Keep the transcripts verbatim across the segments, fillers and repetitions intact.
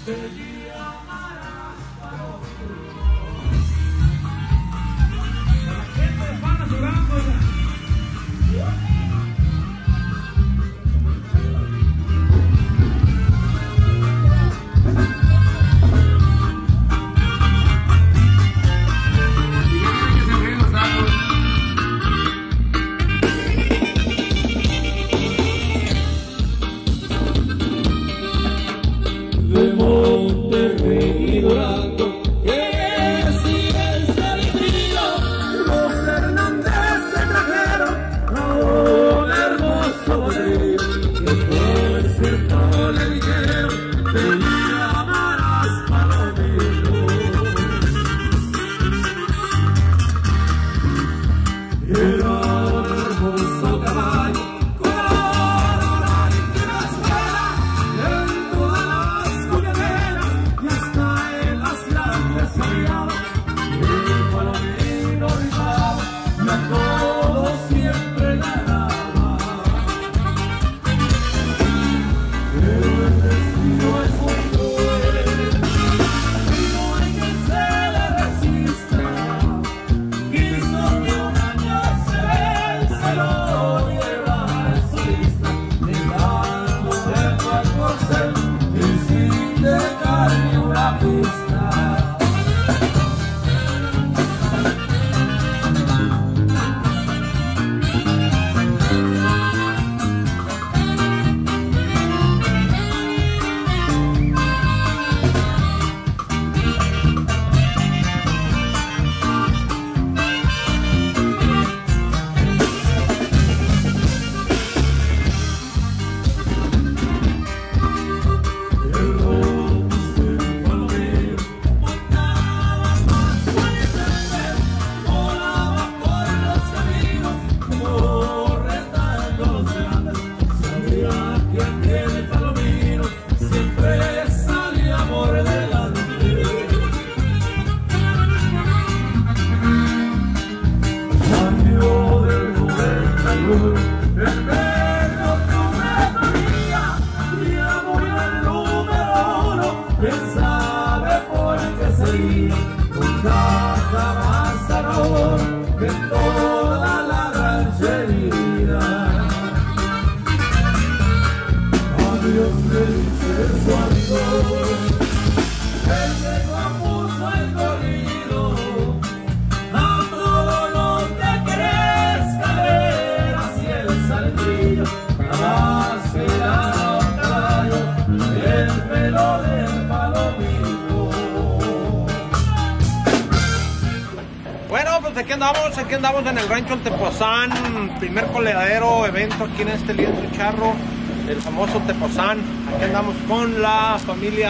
Aquí andamos, aquí andamos en el rancho El Tepozán, primer coledadero evento aquí en este lienzo charro, el famoso Tepozán. Aquí andamos con la familia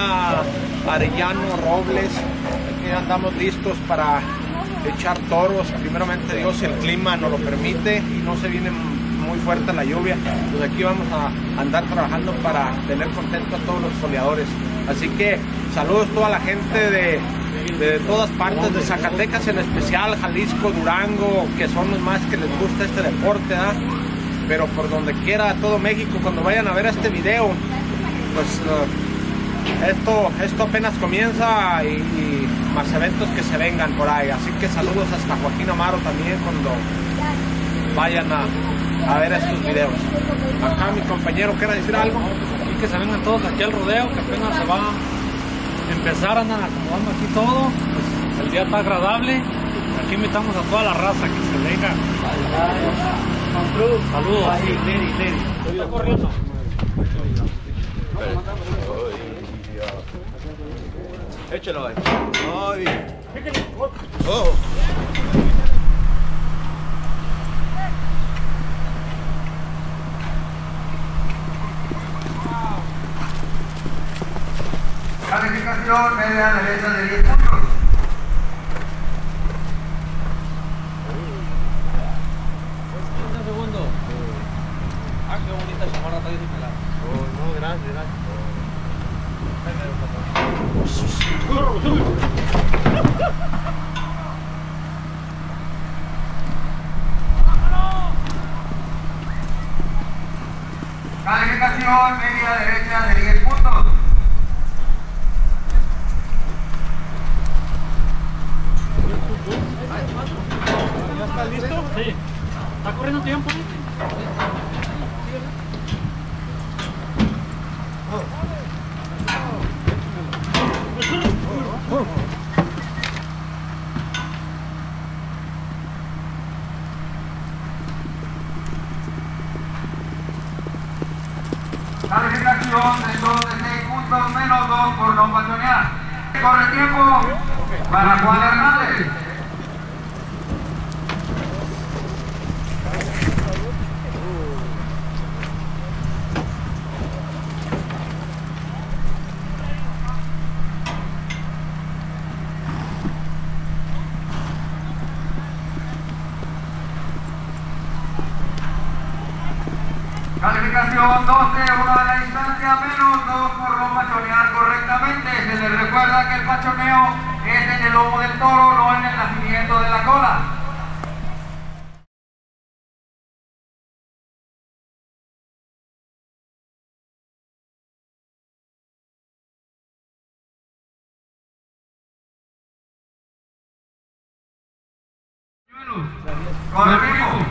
Arellano Robles, aquí andamos listos para echar toros, primeramente Dios, si el clima nos lo permite y no se viene muy fuerte la lluvia, pues aquí vamos a andar trabajando para tener contento a todos los coleadores. Así que saludos a toda la gente de de todas partes, de Zacatecas en especial, Jalisco, Durango, que son los más que les gusta este deporte, ¿eh? Pero por donde quiera, todo México, cuando vayan a ver este video, pues uh, esto, esto apenas comienza y, y más eventos que se vengan por ahí. Así que saludos hasta Joaquín Amaro también cuando vayan a, a ver estos videos. Acá mi compañero, ¿quiere decir algo? Y que se vengan todos aquí al rodeo, que apenas se va empezar, andan acomodando aquí todo, pues el día está agradable. Aquí invitamos a toda la raza que se venga. Saludos. Está corriendo. Échalo ahí. Ay. Oh. Calificación media derecha de diez puntos. Un segundo. Ah, qué bonita chamarra trae ese pelado. Oh, no, gracias, gracias. Calificación media derecha de diez puntos. puntos menos dos por no pachonear. Corre tiempo para Juan Hernández. Calificación doce, uno de la distancia, menos dos por no pachonear correctamente. Se les recuerda que el pachoneo es en el lomo del toro, no en el nacimiento de la cola. Correcto.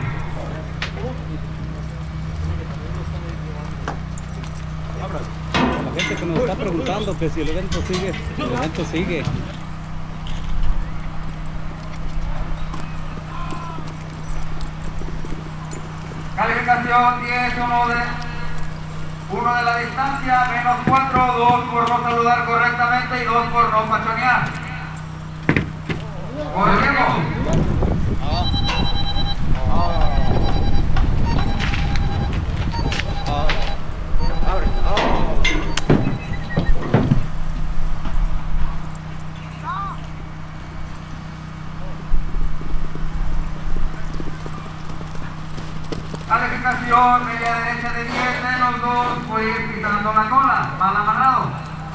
La gente que nos está preguntando que si el evento sigue, el evento sigue. Calificación diez, uno de, uno de la distancia, menos cuatro, dos por no saludar correctamente y dos por no pachonear. Corremos. Calificación media derecha de diez, menos dos, por ir pisando la cola, mal amarrado.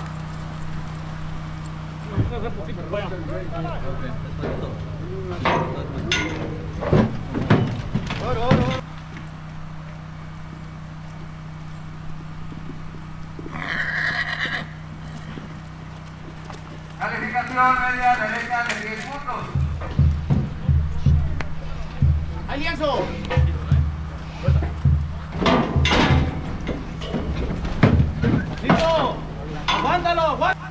Calificación media derecha de diez puntos. ¡Alianzo! ¡Listo! ¡Aguántalo! ¡Aguántalo!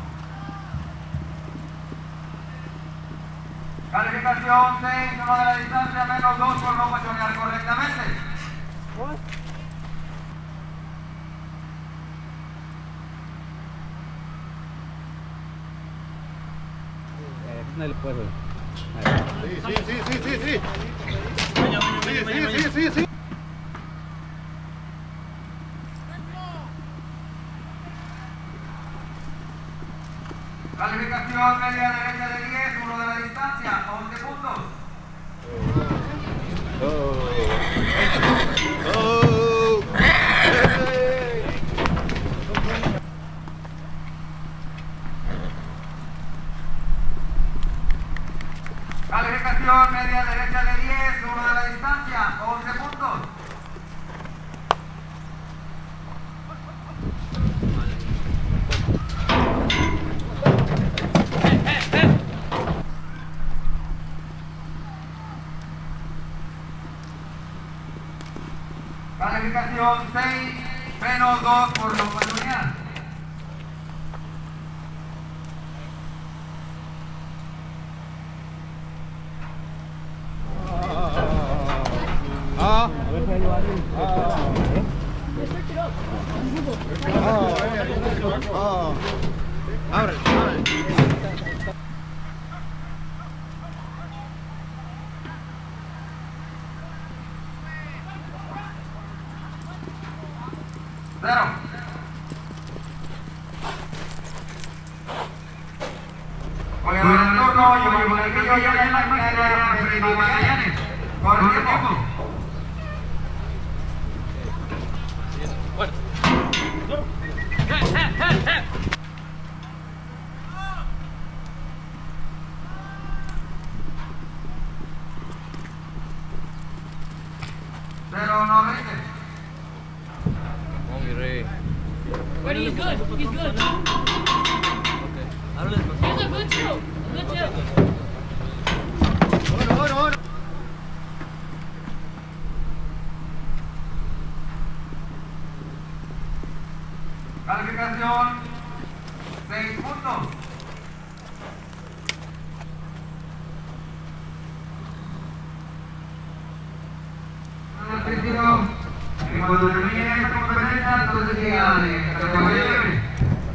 Calificación seis, uno de la distancia, menos dos por no pachonear correctamente. No le puedo. Sí, sí, sí, sí, sí, sí. Sí, sí, sí, sí, sí. Calificación media derecha de diez, uno de la distancia, once puntos. Oh. Oh. Hey. Calificación media derecha de diez, uno de la distancia, once puntos. Calificación seis, menos dos por no pachonear. Ah. A ver si hay alguien. Ah. Abre, abre. Cero. Oye, en el turno, yo me voy a que yo ya en la carrera de Freddy Magallanes. Corre el tiempo. Cero, no rinde. But he's good. He's good. Okay. He's a good too. Good too. Oro, oro, oro. Calificación seis puntos. Cuando termine esta conferencia, entonces llega de categoría libre.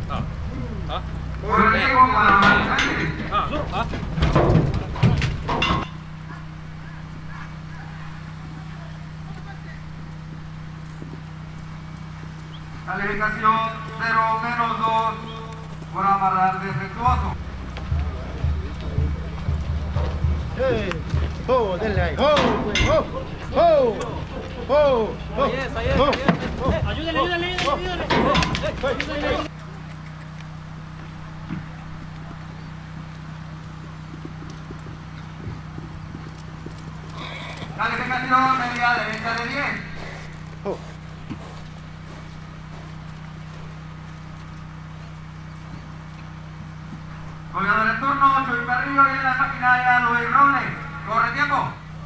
Denle ahí. ¡Oh! ¡Oh! ¡Oh! ¡Oh! ¡Oh! Ayúdale, ayúdale, ayúdale. Calificación media derecha de diez. Oh. Colgador en turno, Chuy Carrillo y en la maquinaria Luis Robles. Corre tiempo.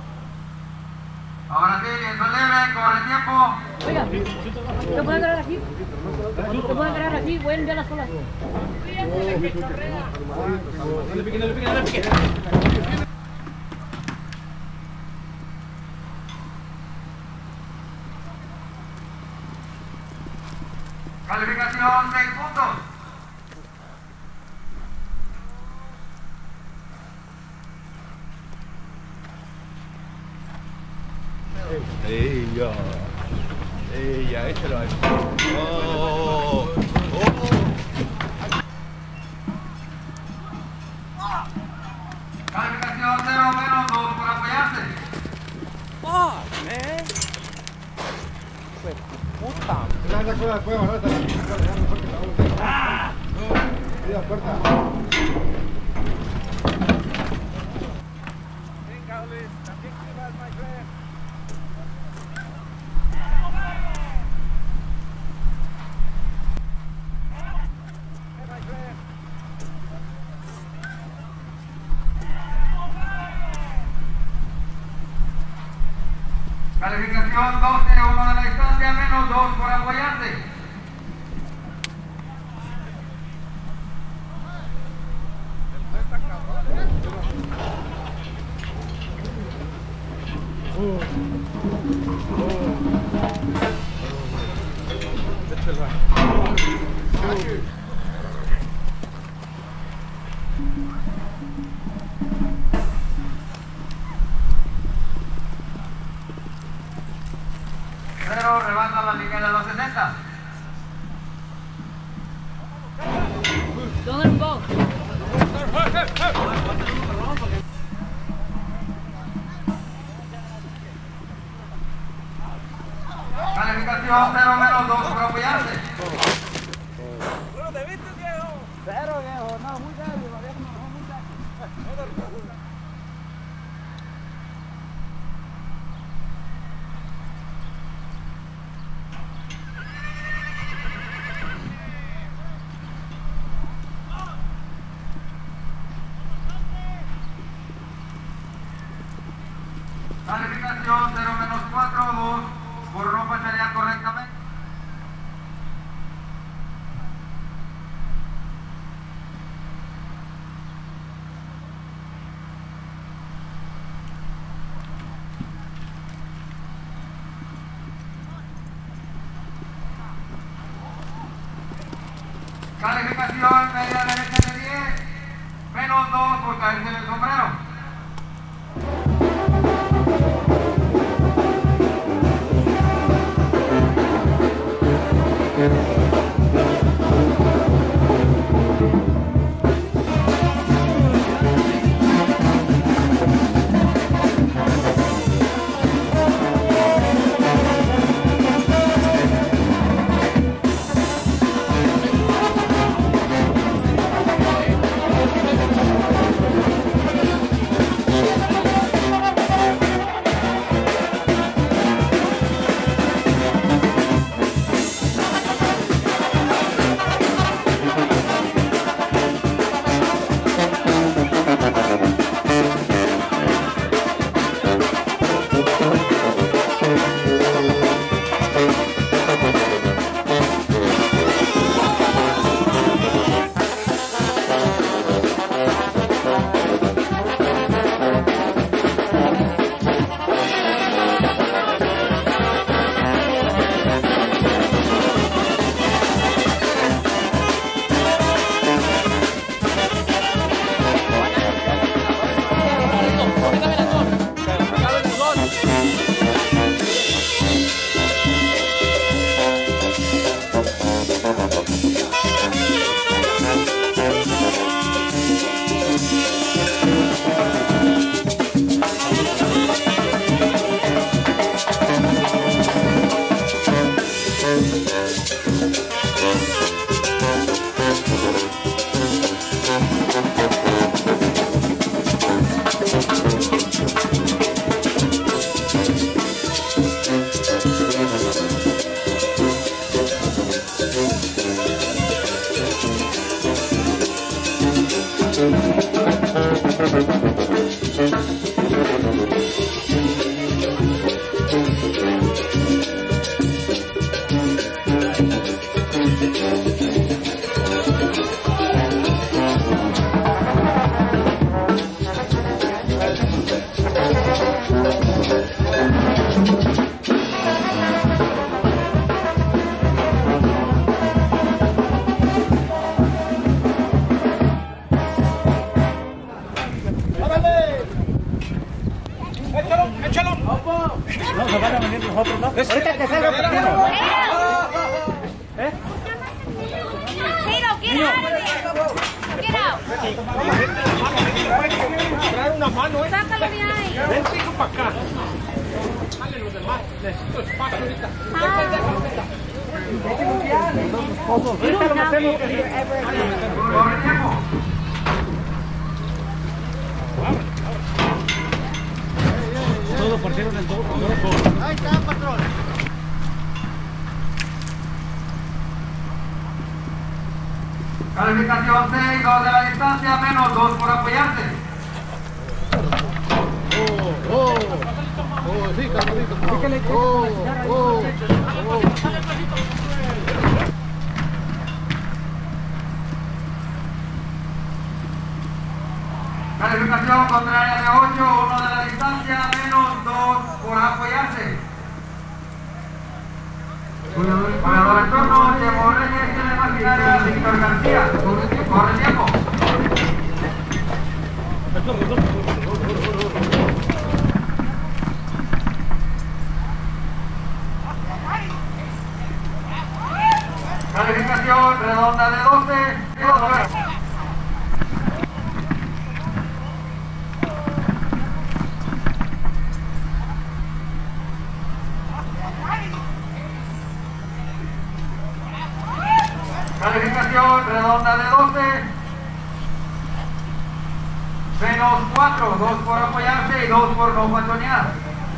Ahora sí, lienzo libre, corre tiempo. Oiga, ¿lo pueden agarrar aquí? ¿Lo pueden agarrar aquí? Voy a enviar las colas. Calificación seis puntos. Ella. Ella, échalo ahí. Oh. Oh. Calificación cero menos dos por apoyarse. La la cueva, cueva, rata. Ah. Cuidado, puerta. Venga, Luis, también que vas, my friend. Calificación doce, uno de la distancia, menos dos por apoyarse. Cero, rebasa la línea de los sesenta. Don't let him go. Calificación cero menos dos por apoyarse. Cero, viejo, no, muy serio, viejo, no, muy serio. Calificación cero menos cuatro, dos por no pacharear correctamente. Calificación media derecha de diez, menos dos por caerse en el sombrero. Traer una mano, ¿eh? Sácalo de ahí. Ven, pico para acá. Salen los demás. Necesito espacio ahorita. Todo por ser un grupo. Ahí está, patrón. Calificación seis, dos de la distancia, menos dos por apoyarse. Oh, oh, oh, sí, Carlito. Oh, oh, oh. Calificación contraria de ocho, uno de la distancia, menos dos por apoyarse. Jugador en turno, Diego Reyes, en la maquinaria, Víctor García. Corre tiempo. Calificación redonda de doce. Calificación redonda de doce. Menos cuatro, dos por apoyarse y dos por no pachonear.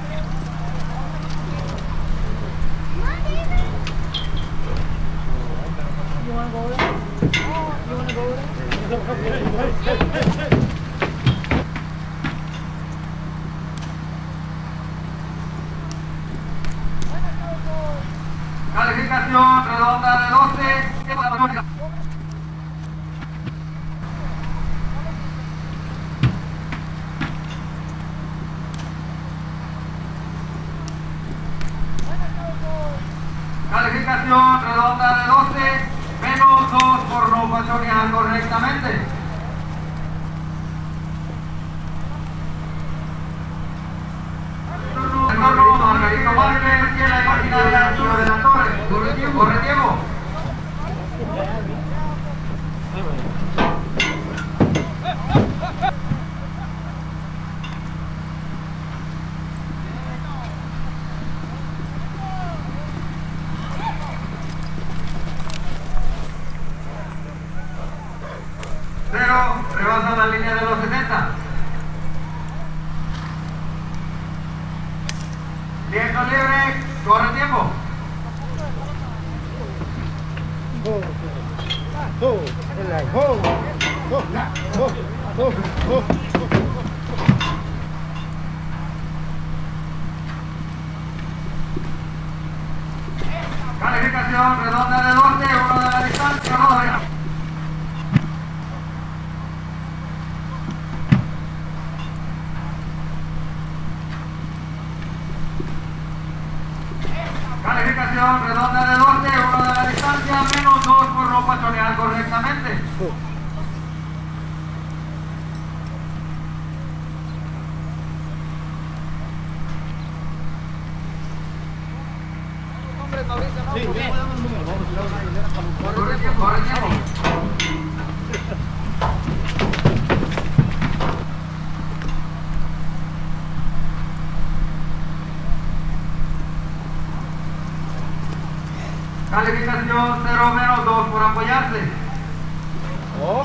Calificación redonda de doce. Calificación redonda de doce, menos dos por no pachonear correctamente. Turno, Margarito Márquez, y en la maquinaria Arturo de la Torre. Corre tiempo. Corre tiempo. Cero, rebasa la línea de los sesenta. Viento libre, corre tiempo. Oh, oh, oh, oh, oh, oh. Calificación redonda de doce, uno de la distancia, roja. Calificación redonda de doce, uno de la distancia, menos dos por no pachonear correctamente. Sí, Corre tiempo, corre tiempo. Calificación cero menos dos por apoyarse. oh.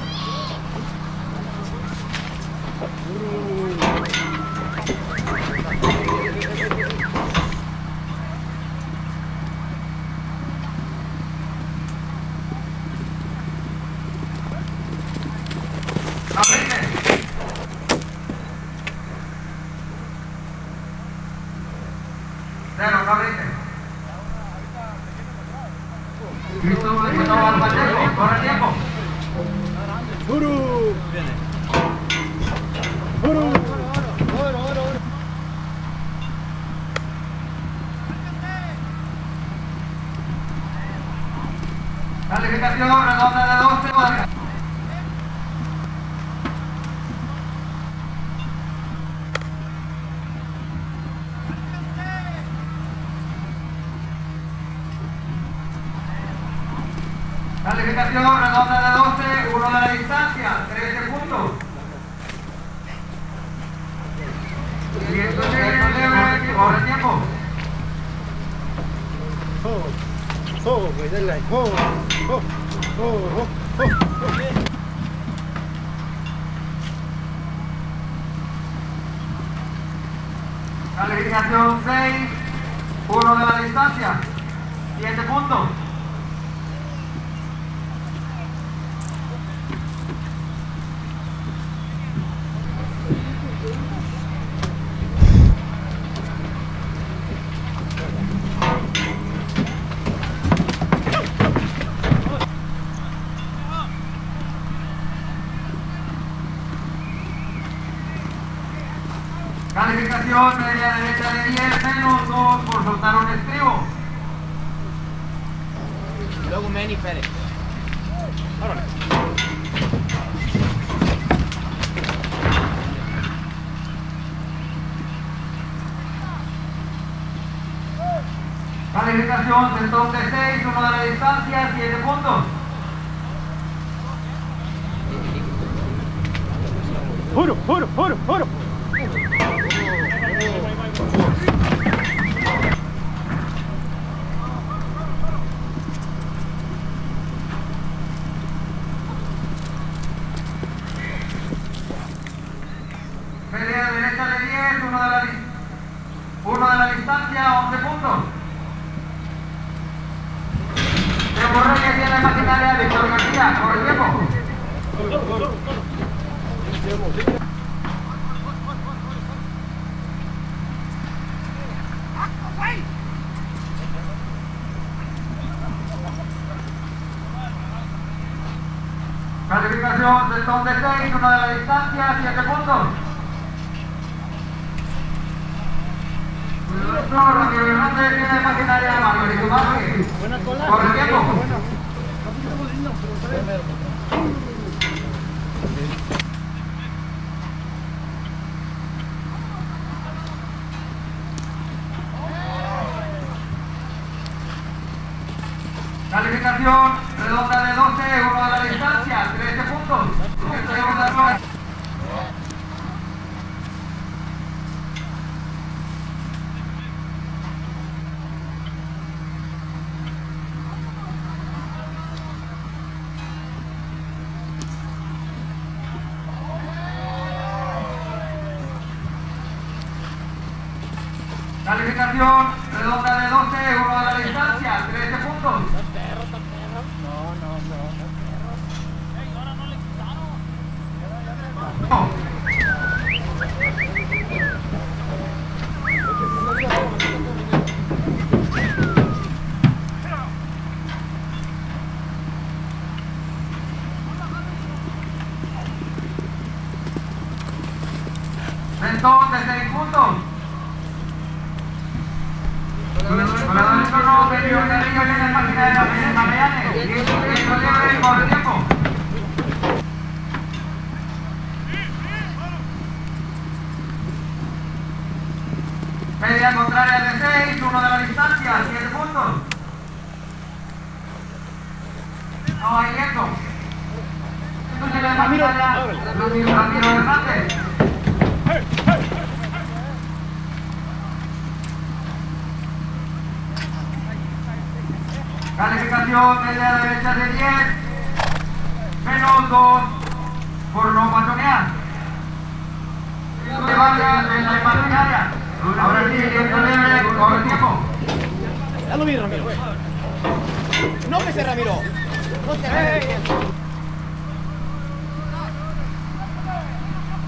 carga veinte. Cristóbal Pacheco, corre tiempo. ¡Uru! ¡Uru! Calificación redonda de doce. Calificación redonda de doce, uno de la distancia, trece puntos. ciento libre, corre tiempo. ¡Oh! ¡Oh! ¡Güey, dale! ¡Oh! ¡Oh! ¡Oh! ¡Oh! Calificación seis, uno de la distancia, siete puntos. Calificación media derecha de diez, menos dos por soltar un estribo. Luego Manny Pérez. Calificación centón de seis, uno de la distancia, siete puntos. ¡Juro! ¡Juro! ¡Juro! ¡Juro! Media derecha de diez, uno de la, uno de la distancia, once puntos. Tiempo que tiene maquinaria Víctor García, por el tiempo. Calificación centón de seis, uno de la distancia, siete puntos. No, Ramiro Hernández tiene maquinaria Margarito Vázquez. Por el tiempo. Calificación redonda de doce, uno de la distancia, trece puntos. Calificación redonda de doce, uno de la distancia, trece puntos. Mentón de seis puntos. No, Pedro Carrillo tiene máquina de la Magallanes. Y eso libre por el tiempo. Media contraria de seis, uno de la distancia, siete puntos. No hay viento. Esto tiene máquina de Ramiro Hernández. Calificación media derecha de diez, menos dos por no patronear. Se valga en la imagiнаria. Ahora sí, tiempo libre, corre el tiempo. Ya lo vi, Ramiro. No me sé, Ramiro. No se Ramiro.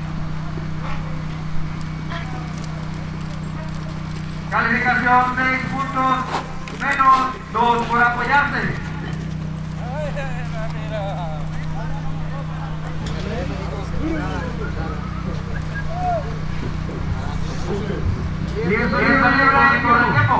Calificación seis puntos, menos dos por apoyarse. Lienzo libre por el tiempo.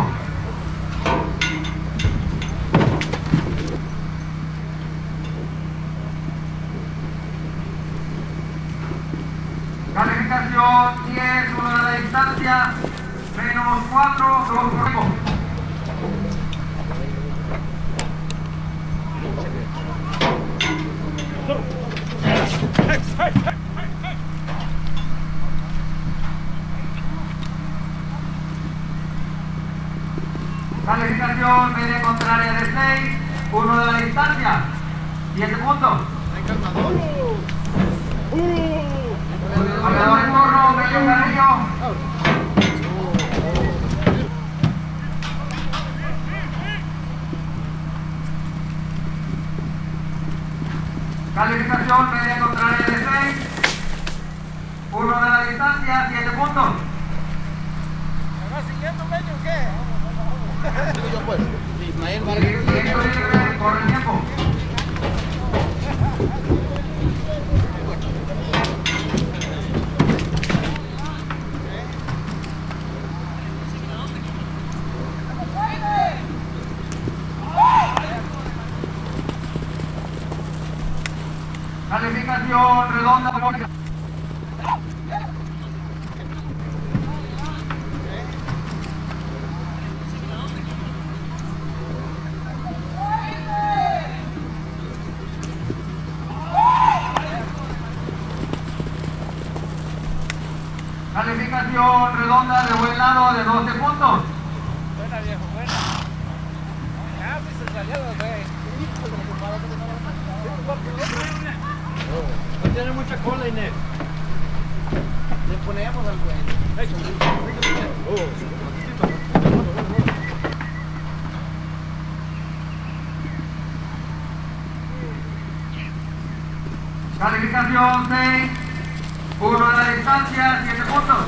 Calificación diez, uno de la distancia, menos cuatro, dos por tiempo. Calificación media contraria de seis, uno de la distancia, siete puntos. Corredor en turno, medio Carrillo. Calificación media contraria de seis, uno de la distancia, siete puntos. ¿Me va siguiendo medio o qué? Digo yo pues, Ismael Vargas. Lienzo libre, corre el tiempo. Calificación redonda. Calificación redonda de buen lado de doce puntos. Buena viejo, buena. Casi se salió los güey. No tiene mucha cola, Inés. Le ponemos al güey. Calificación seis, uno de la distancia, siete puntos.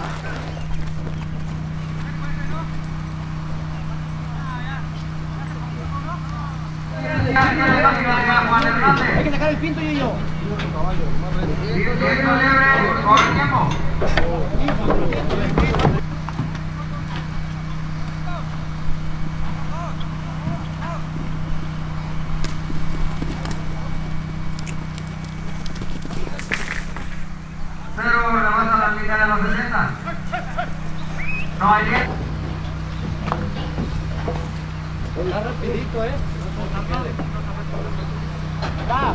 Hay que sacar el pinto y yo. Lienzo libre, corre el tiempo. Cero, rebasa la línea de los sesenta. No hay diez. Está rapidito, eh. Va.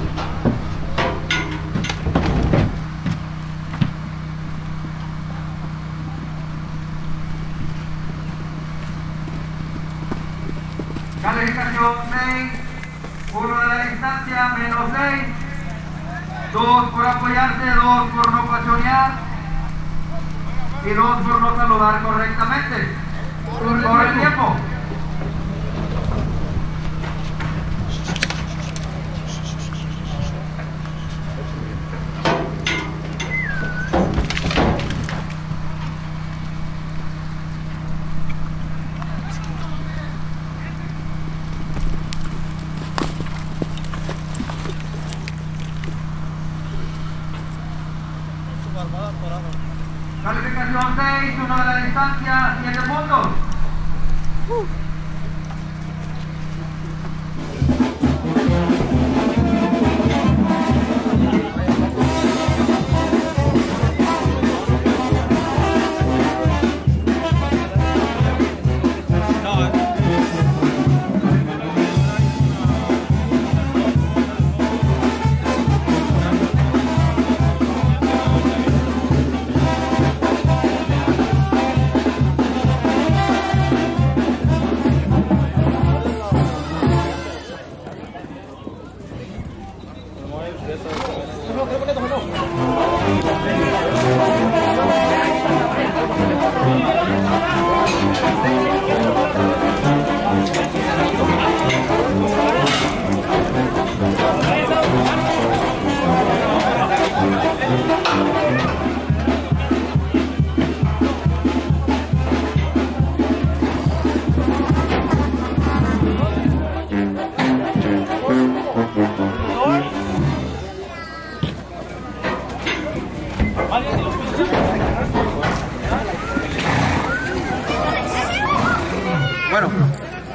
Calificación seis, uno de la distancia, menos seis, dos por apoyarse, dos por no pachonear y dos por no saludar correctamente. Corre el tiempo. Calificación seis, uno de la distancia, siete puntos.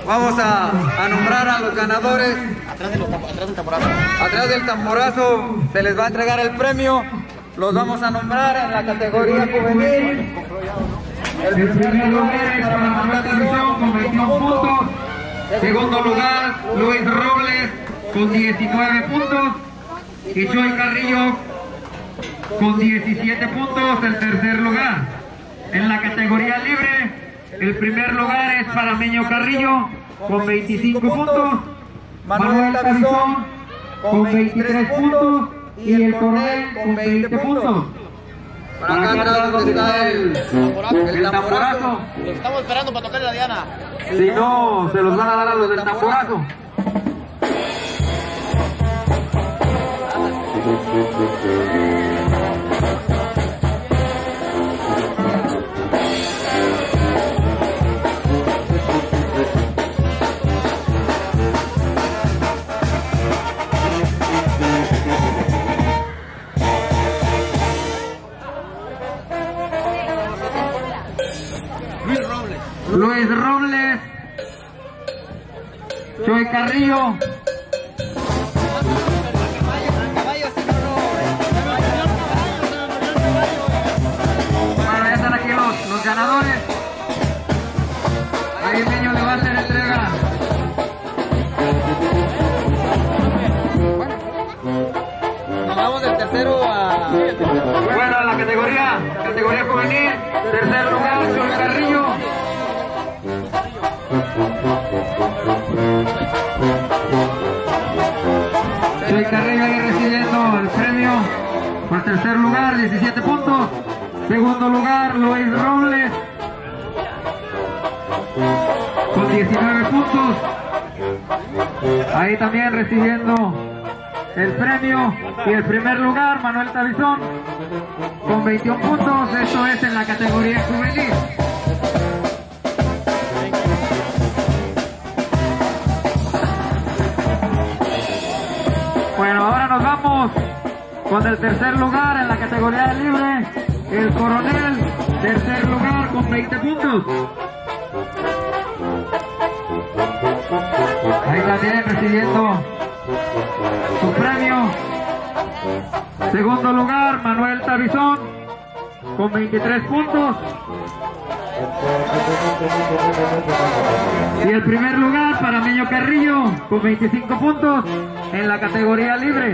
Vamos a, a nombrar a los ganadores. Atrás, de los, atrás del tamborazo. Atrás del tamborazo se les va a entregar el premio. Los vamos a nombrar en la categoría juvenil. El primer lugar es para Manuel Tavizón con veintiún puntos. Segundo lugar, Luis Robles con diecinueve puntos. Y Joy Carrillo con diecisiete puntos. El tercer lugar. En la categoría libre, el primer lugar es para Meño Carrillo con veinticinco puntos. Manuel Tavizón con veintitrés puntos. Y el coronel con veinte puntos. Para acá atrás donde está el, el tamborazo. Los estamos esperando para tocarle la diana. Si no, se los van a dar a los del tamborazo. Luis Robles, Joy Carrillo, bueno, ya están aquí los, los ganadores. Ahí Meño le va a hacer entrega. Nos vamos del tercero a... Bueno, la categoría, categoría juvenil, tercer lugar, Joy Carrillo. Joy Carrillo ahí recibiendo el premio por tercer lugar, diecisiete puntos. Segundo lugar, Luis Robles con diecinueve puntos. Ahí también recibiendo el premio. Y el primer lugar, Manuel Tavizón con veintiún puntos. Esto es en la categoría juvenil. Bueno, ahora nos vamos con el tercer lugar en la categoría libre, el coronel, tercer lugar con veinte puntos. Ahí también recibiendo su premio. Segundo lugar, Manuel Tavizón con veintitrés puntos. Y el primer lugar para Meño Carrillo con veinticinco puntos en la categoría libre.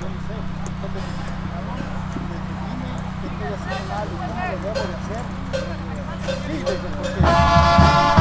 no sé. Entonces, dime qué estoy haciendo mal y cómo lo debo de hacer. Sí, desde porque...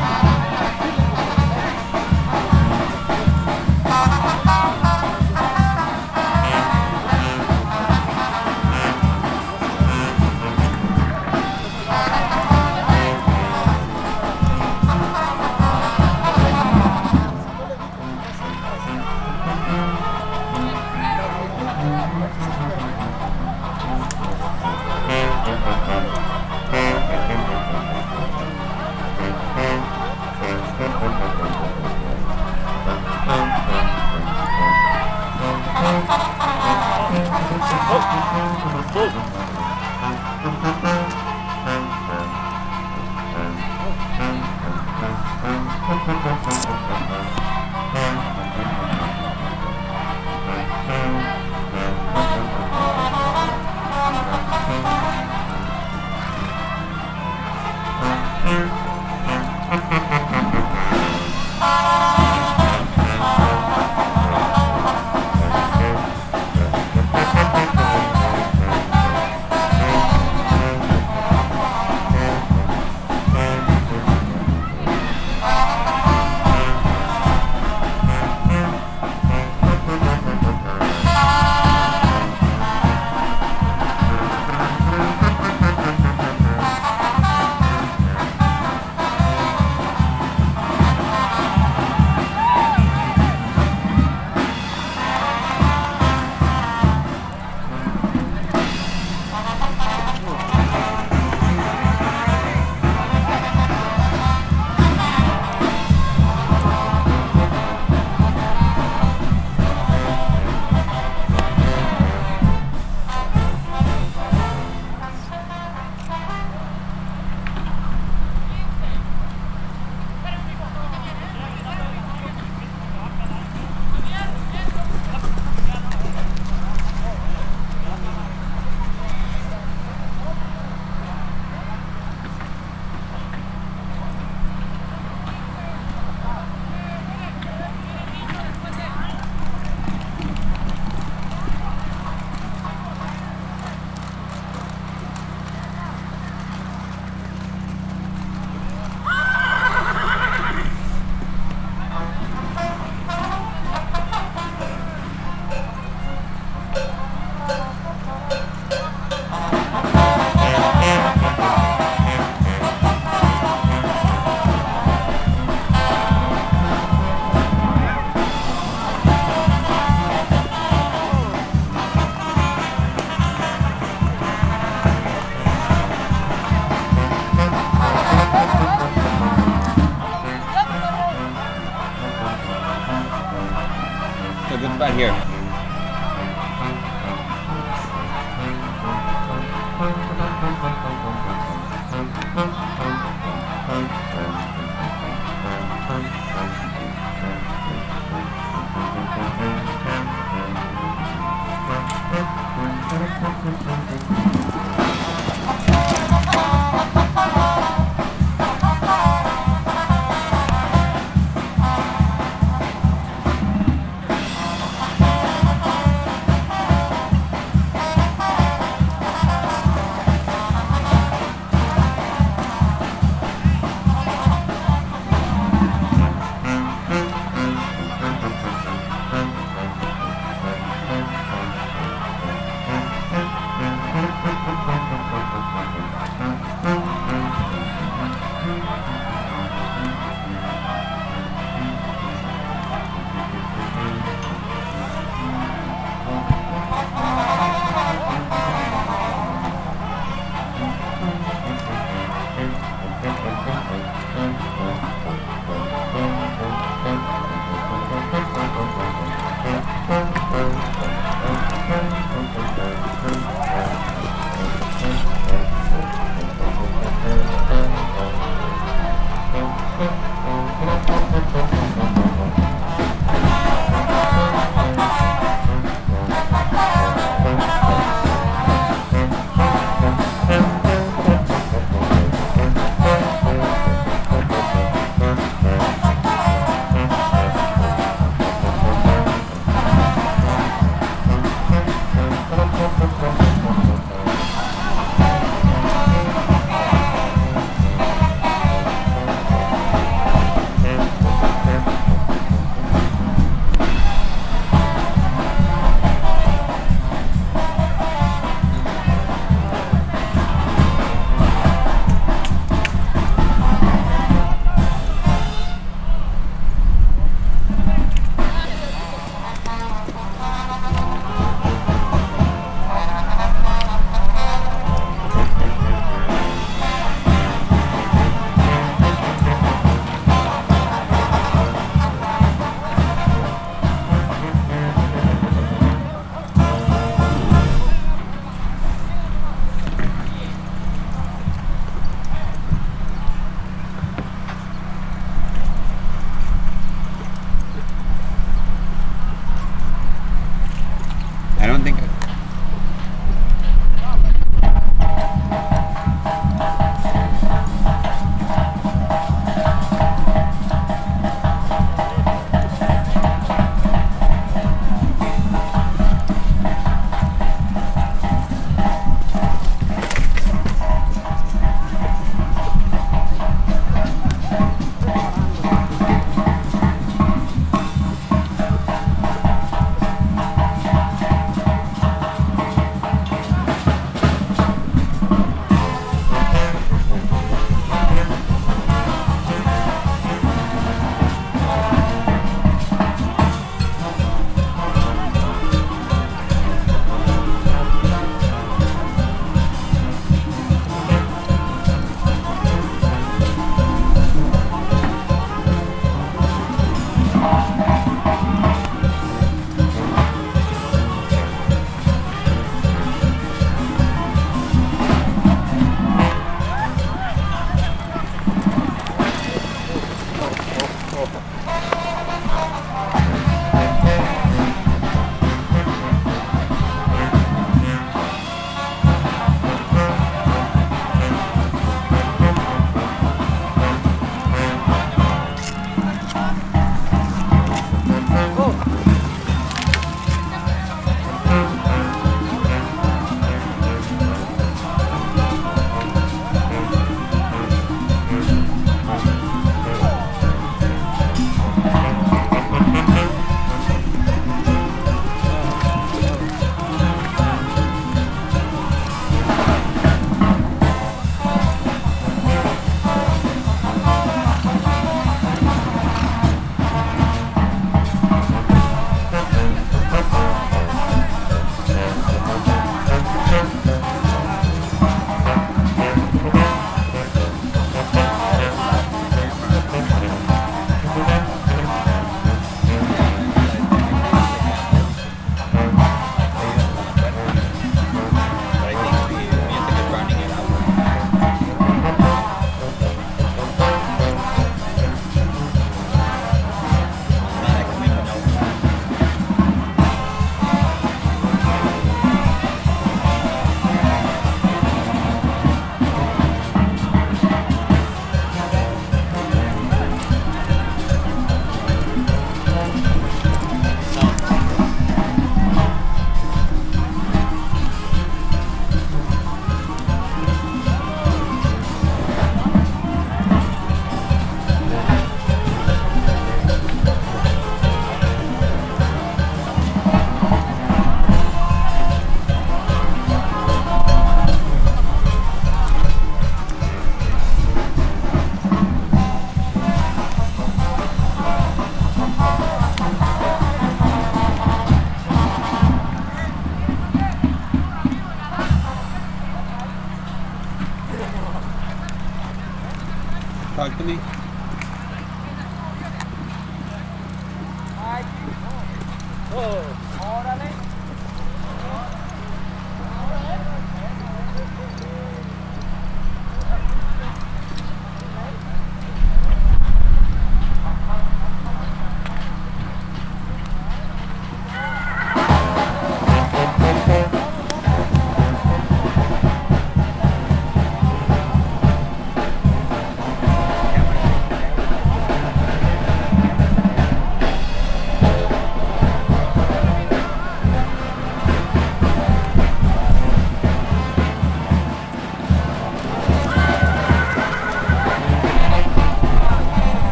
Right here.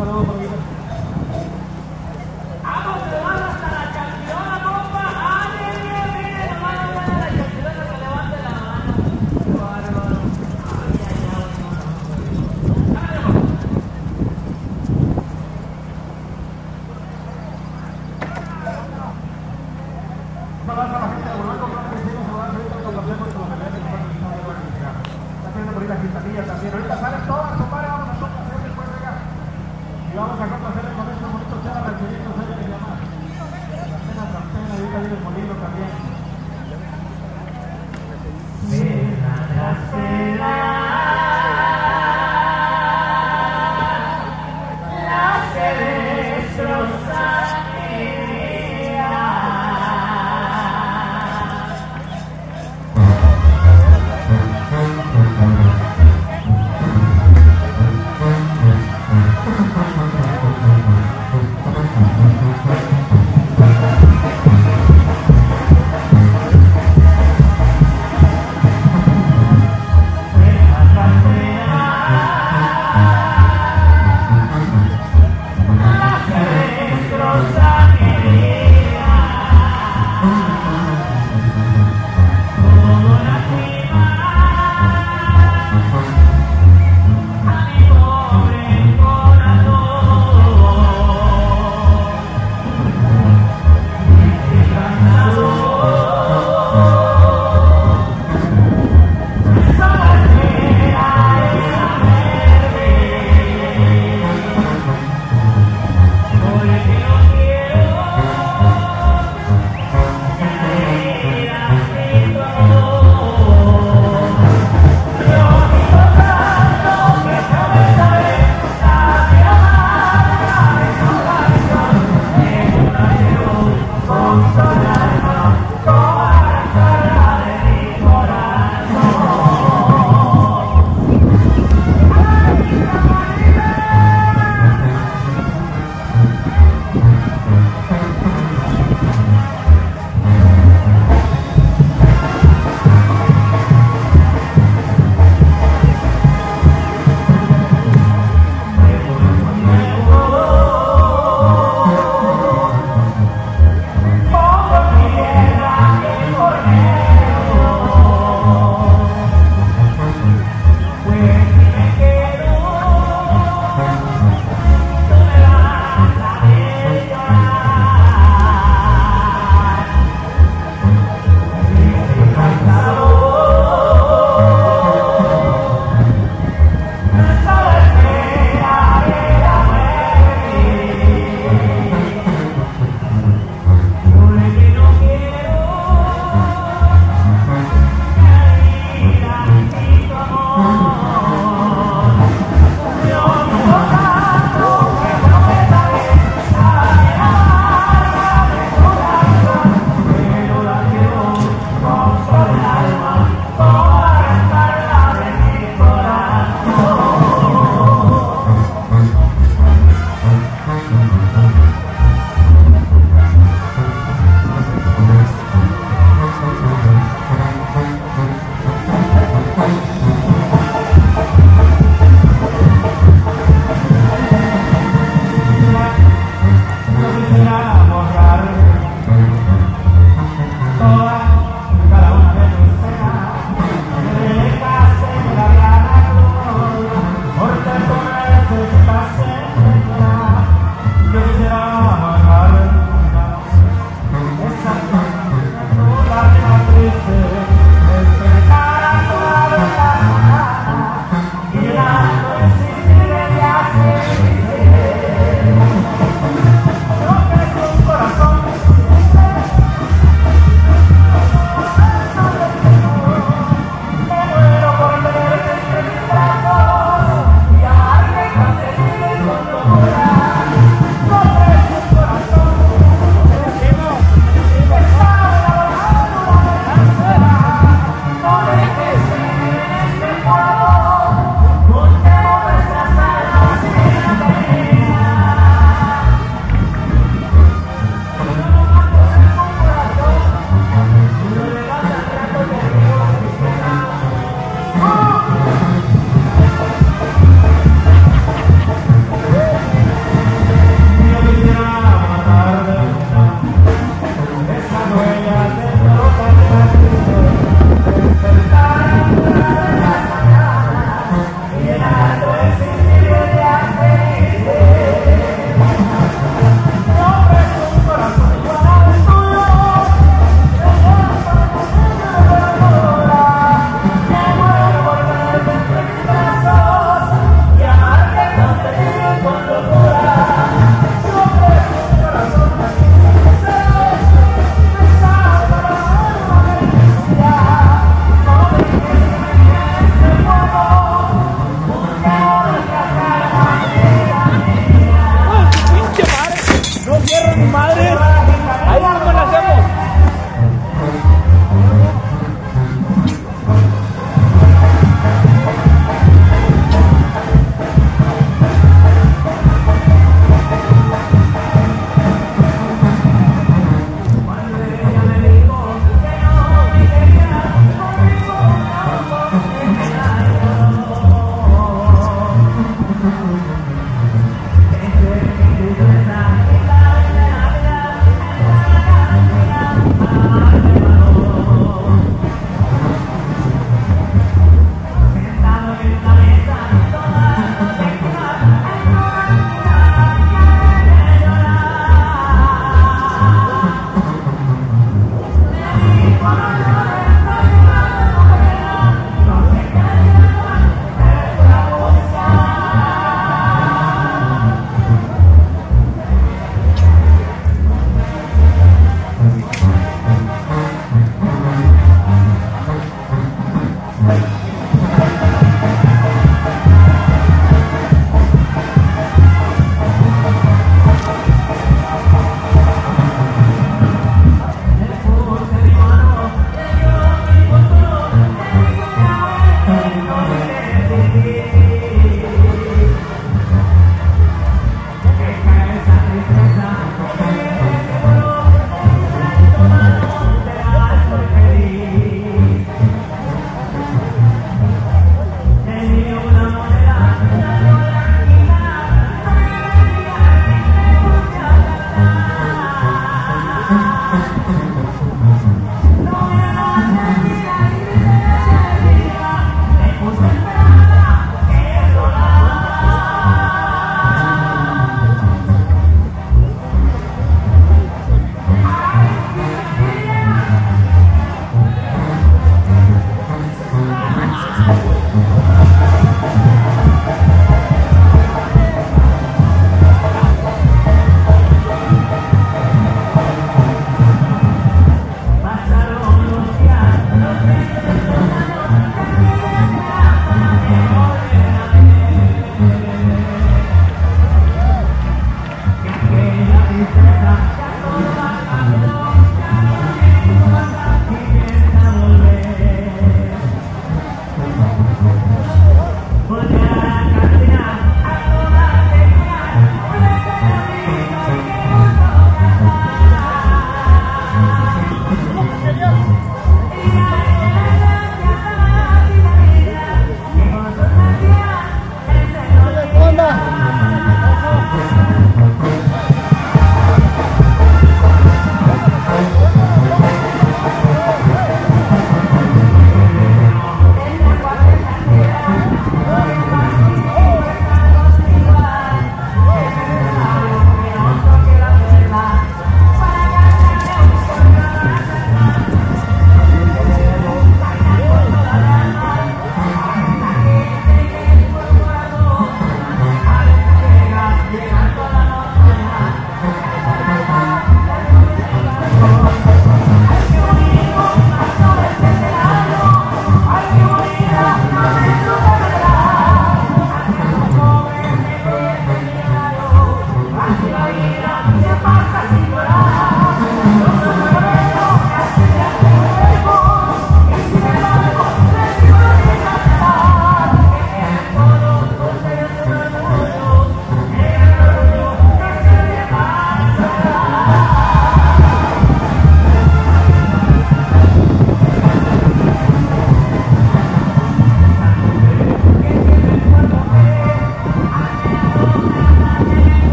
saludo por vida. ¡Vamos, se van hasta la campeona, compa! ¡Ay, bien, bien! ¡Vamos a la campeona que levante la mano! ¡Qué bárbaro! ¡Ay, ay, Saludar a la gente de Bolaco, claro que sí, saludar a la gente de los campeones de los campeones que están en la organización. Está haciendo por ahí las quintanillas también. Ahorita salen todas, compadre, vamos a tocar, después venga. Y vamos a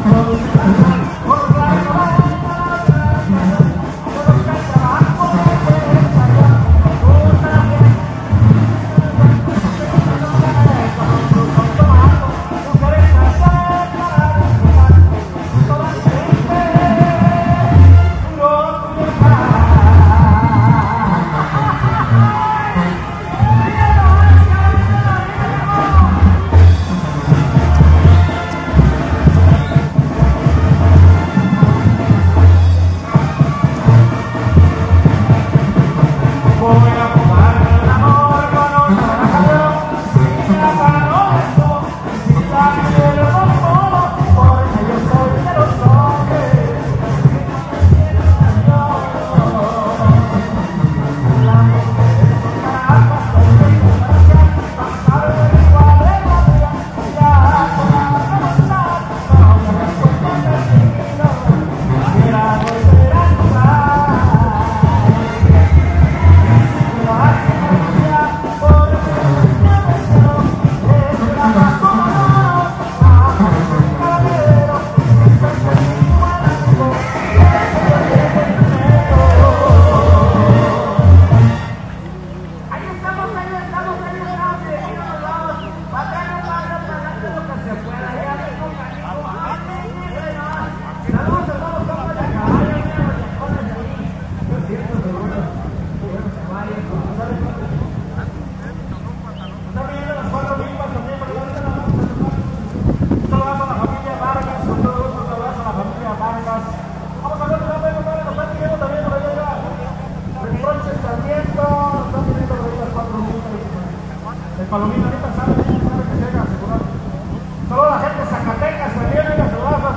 Palomino ahorita sabe, sabe que llega a asegurar. Solo la gente de Zacatecas se viene y las cervezas.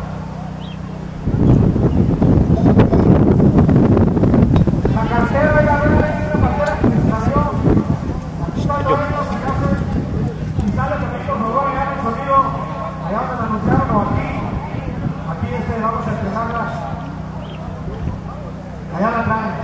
La cartera, ya ven, hay una cartera que se salió. Aquí cuando venimos a casa y sale que México nos va a llegar el sonido. Allá donde la anunciaron o aquí. Aquí este, vamos a entregarla. Allá la traen.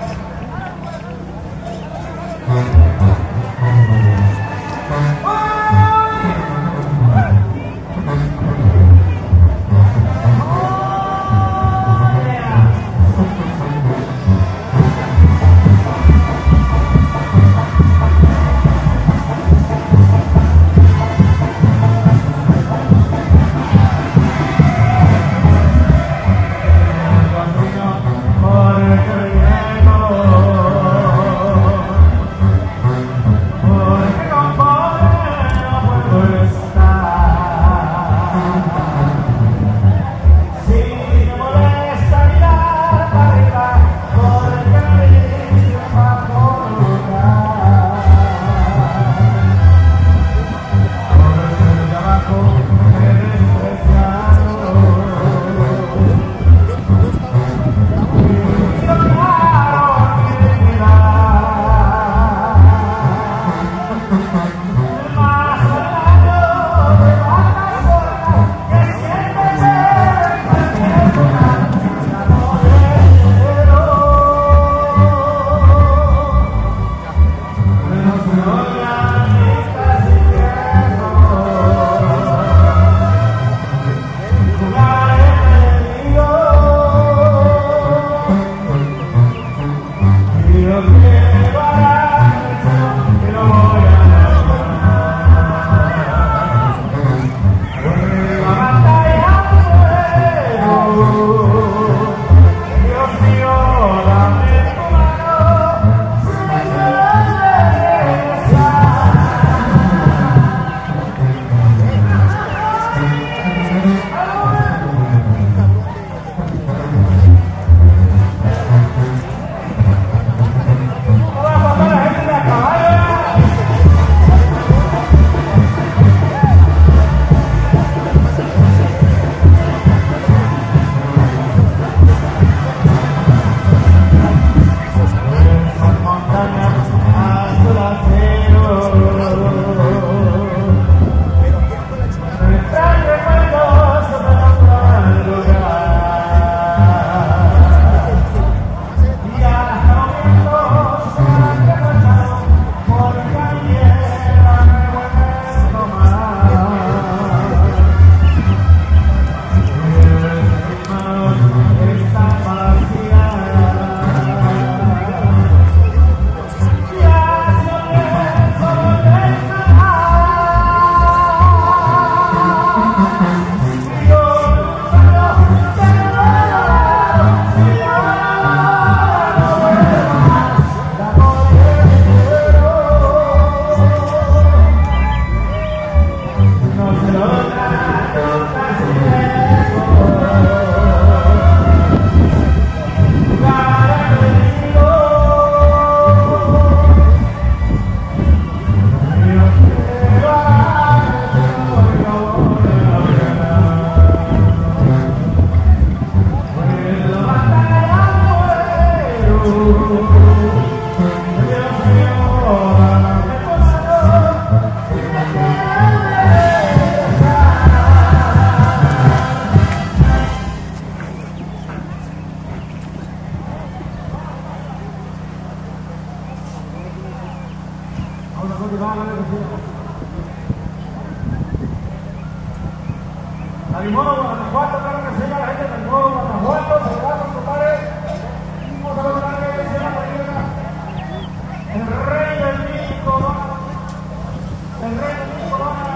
del modo Guanajuato, claro que sí, a la gente del modo Guanajuato, saludamos, compadre. Vamos a lograr que se llama el rey del México, el rey del México,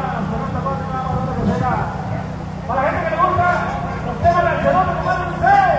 para la gente que le gusta, los temas del Cerón, compadre, ustedes.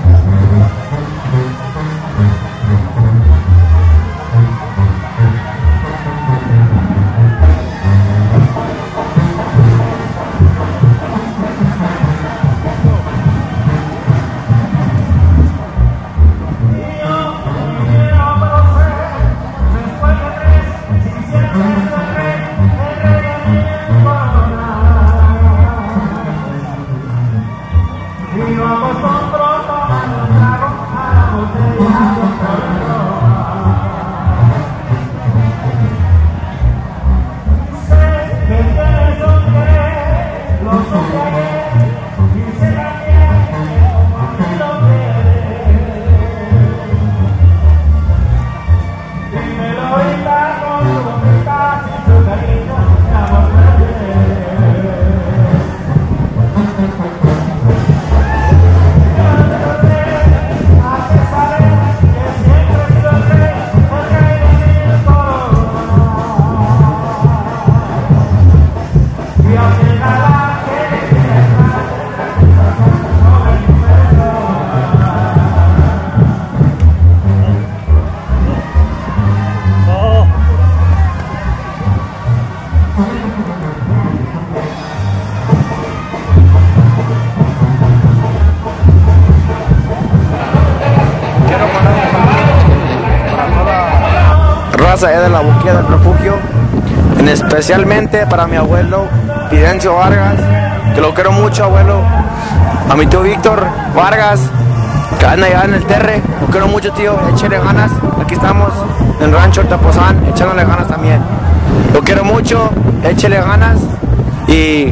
Allá de la Boquilla del Refugio, en especialmente para mi abuelo Fidencio Vargas, que lo quiero mucho, abuelo. A mi tío Víctor Vargas, que anda allá en el Terre, lo quiero mucho, tío, échale ganas. Aquí estamos en Rancho Tepozán, echándole ganas también. Lo quiero mucho, échale ganas y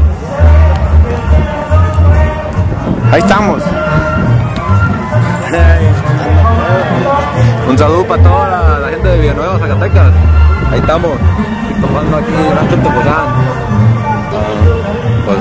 ahí estamos. Un saludo para toda la, la gente de Villanueva, Zacatecas. Ahí estamos, tomando aquí Rancho Tepozán. Uh, pues.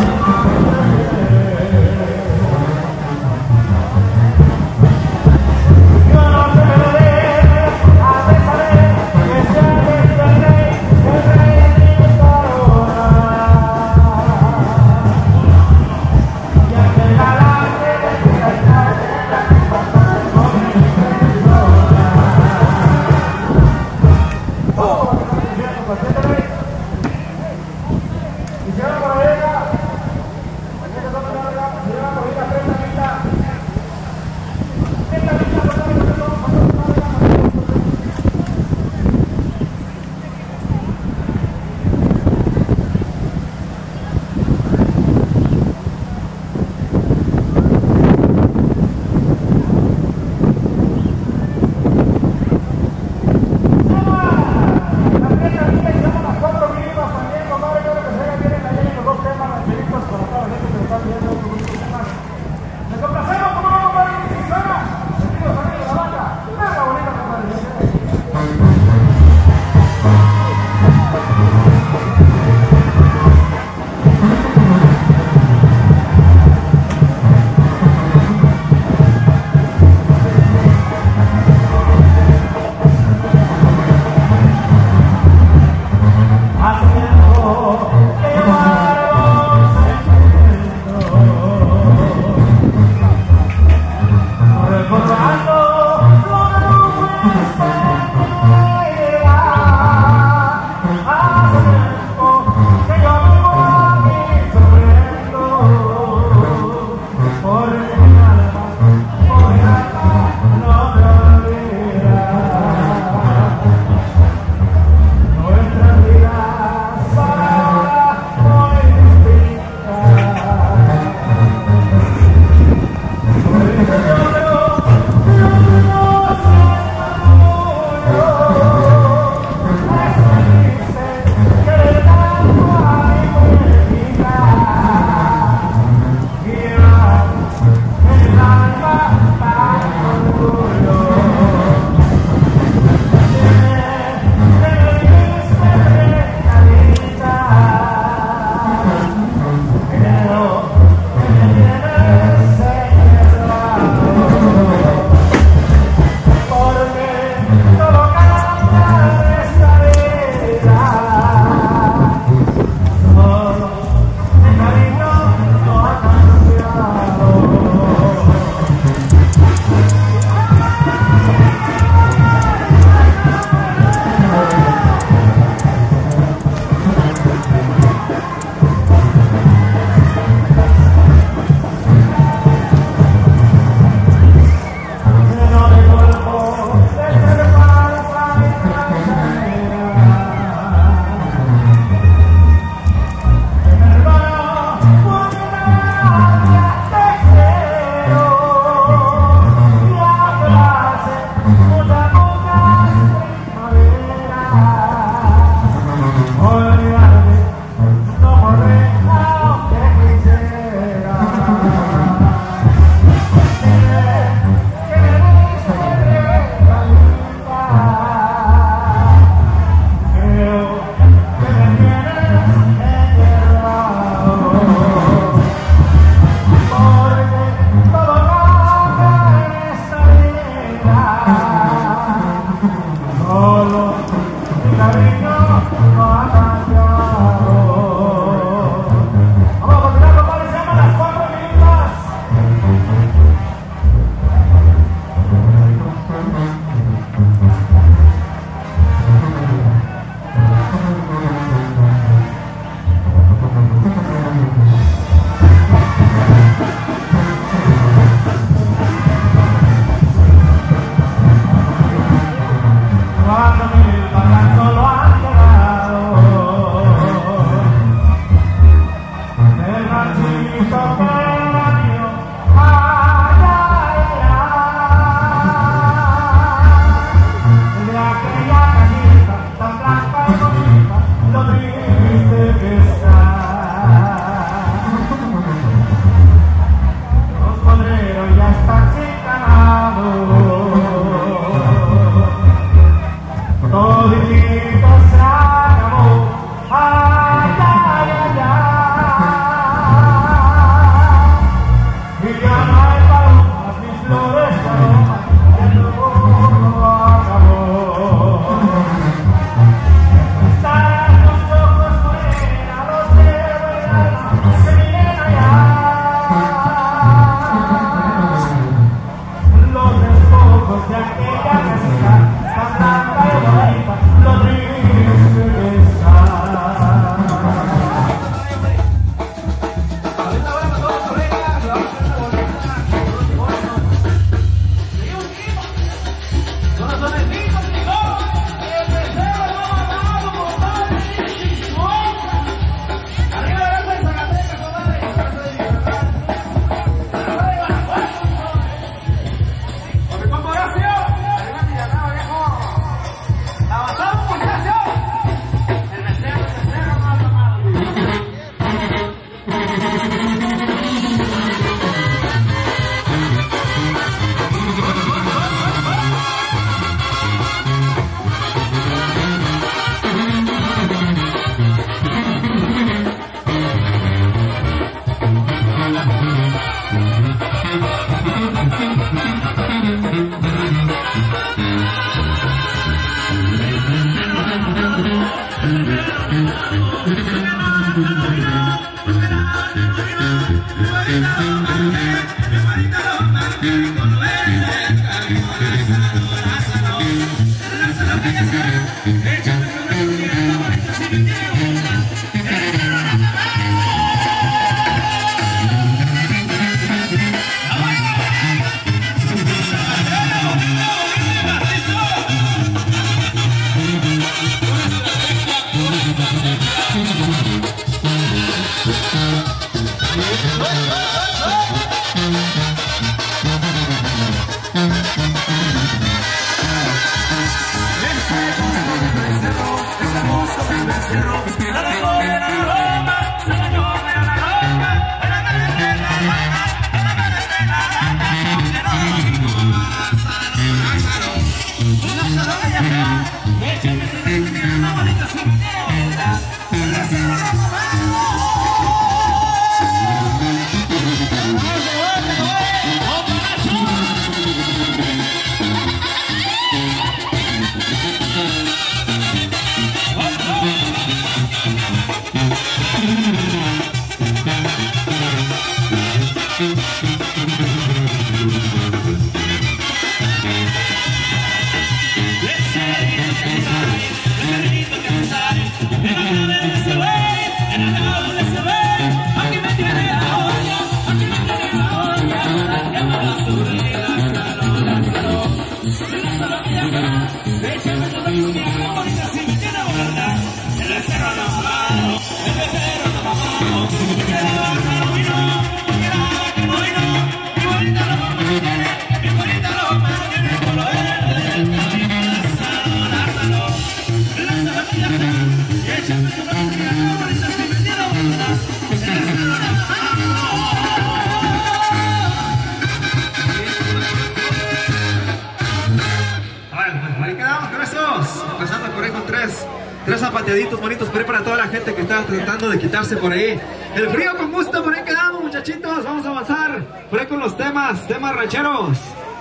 Tres zapateaditos bonitos por ahí para toda la gente que está tratando de quitarse por ahí el frío con gusto. Por ahí quedamos, muchachitos. Vamos a avanzar por ahí con los temas, temas rancheros.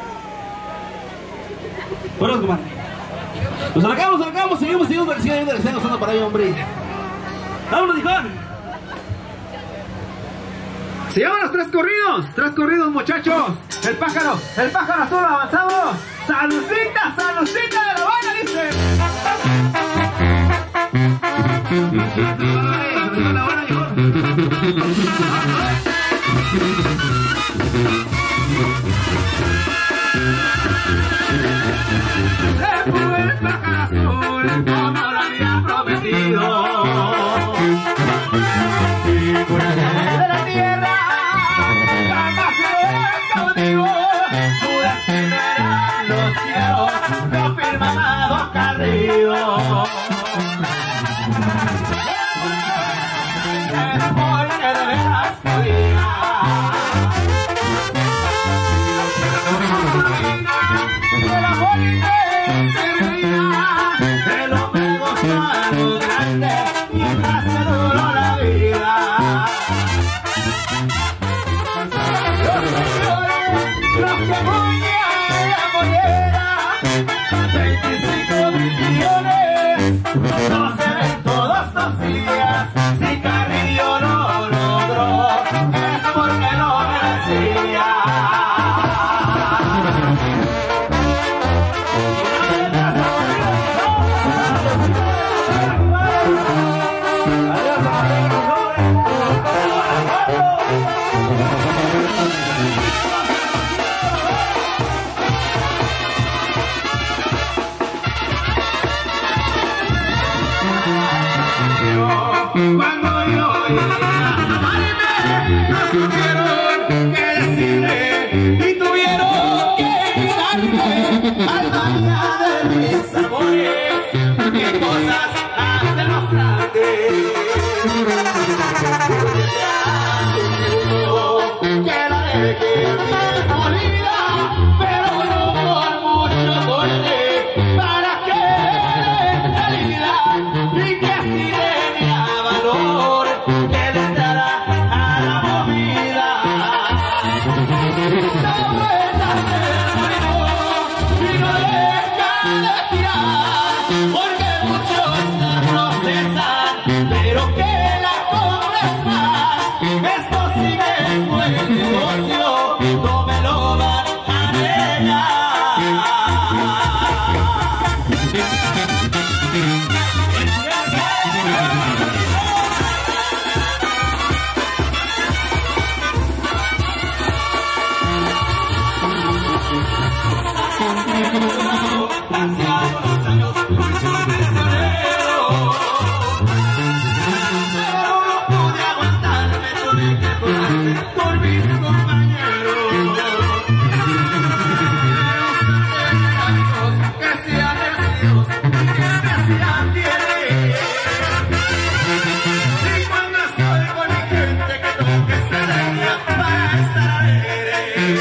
Bueno, compadre. Nos alacamos, nos alacamos, seguimos, seguimos, seguimos, seguimos, seguimos para ahí, hombre. ¡Vámonos, hijón! Se llaman los tres corridos, tres corridos, muchachos. El pájaro, el pájaro azul, avanzamos. Saludcita, saludcita de La Habana, dice. Se fue el pájaro azul como lo había prometido. Y por el de la tierra jamás se conmigo. Su destino era los cielos, lo firmado Carrillo. Es porque de veras podía. El amor servía, el hombre gozó a lo grande mientras se duró la vida. Los que muñan la mollera, veinticinco millones, no se ven todos los días. Si Carrillo lo logró, es porque lo merecía. Cuando yo llegué a amarme, no supieron qué decirle y tuvieron que gritarme al bañar de mis amores. Qué cosas hacen los grandes. Que la dejé bien molida, pero no por mucho corte, para que saliera y que así tenía valor, que le entrara a la movida. No puede hacer ruido y no deja de tirar, porque muchos la procesan, pero que la cobres más, esto sí es bueno. negocio no me lo van a negar. Pasados los años, hoy soy misionero. Pero no pude aguantarme, tuve que tomarme por mis compañeros. Amigos que sean vecinos y que me sean fieles. Y cuando estoy con mi gente que tengo que estar alegre para estar alegre.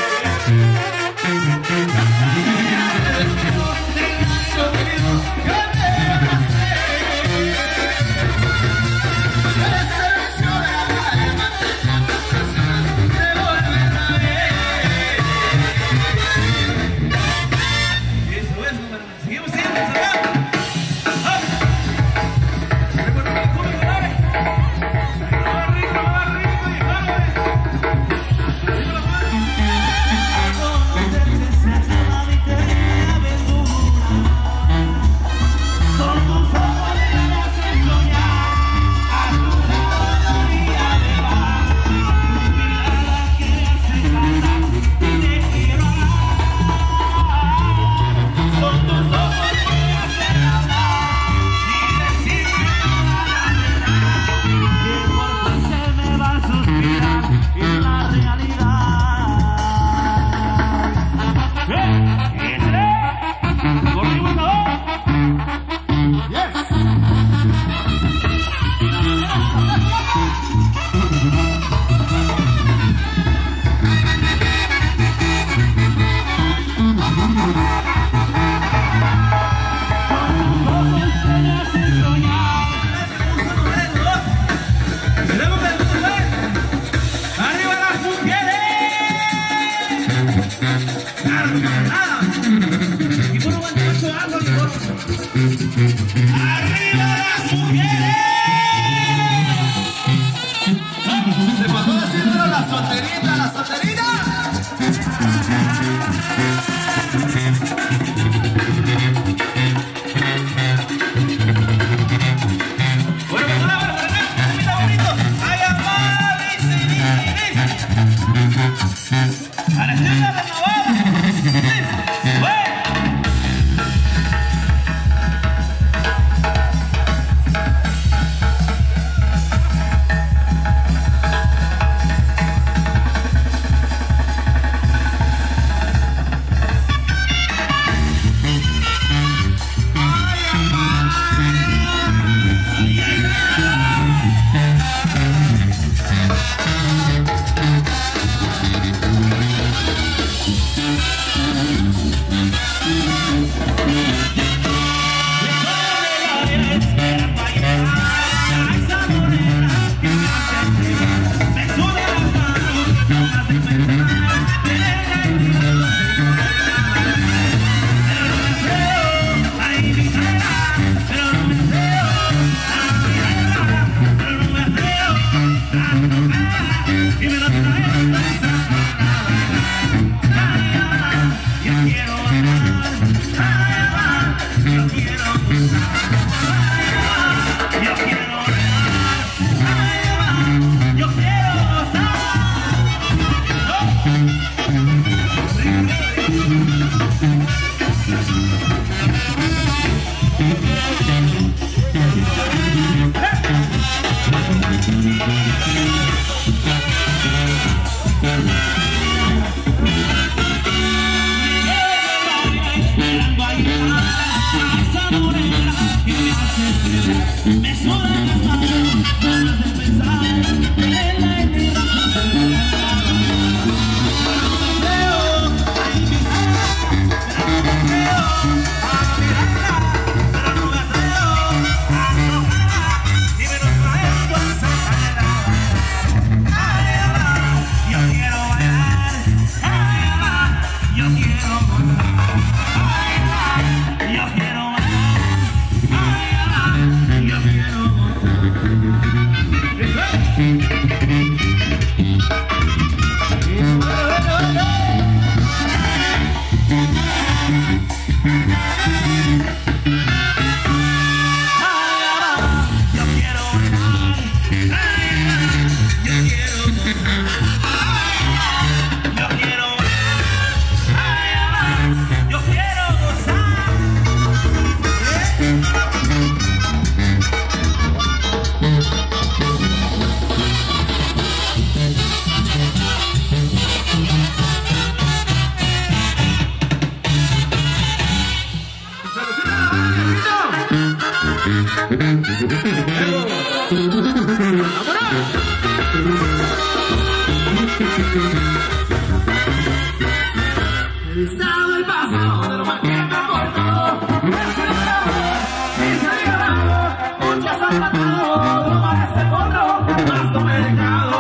El sábado el pasado de lo más que me acordó, me celebrado, y salí ganado, muchas han matado, no parece potro, más no mercado.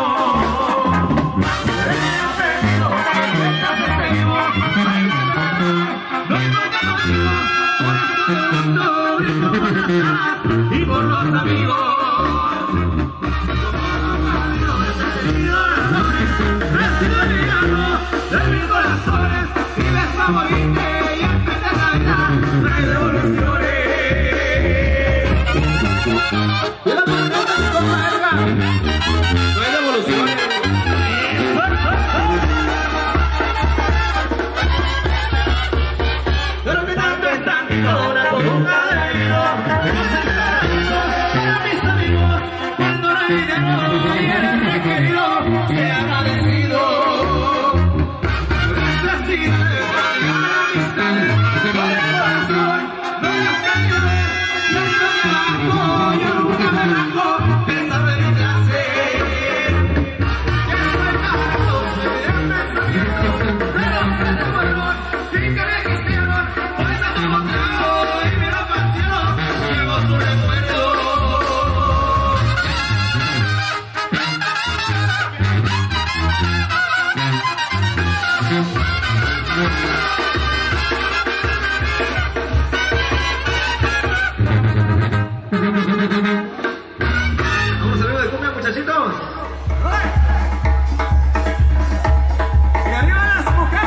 He aprendido que mientras seguimos, hay que ganar, no importa conmigo, por eso me gusto, brindo por las caras y por los amigos. De mis corazones y les va a morir y antes de Navidad no hay revoluciones. Y la palabra de tu verga no hay revoluciones. Pero que tanto están mi corona por un ladrillo. No se agradezco a mis amigos cuando no hay dinero y eres requerido. Se agradecido. Vamos a ver de cumbia, muchachitos. ¡Y arriba las mujeres!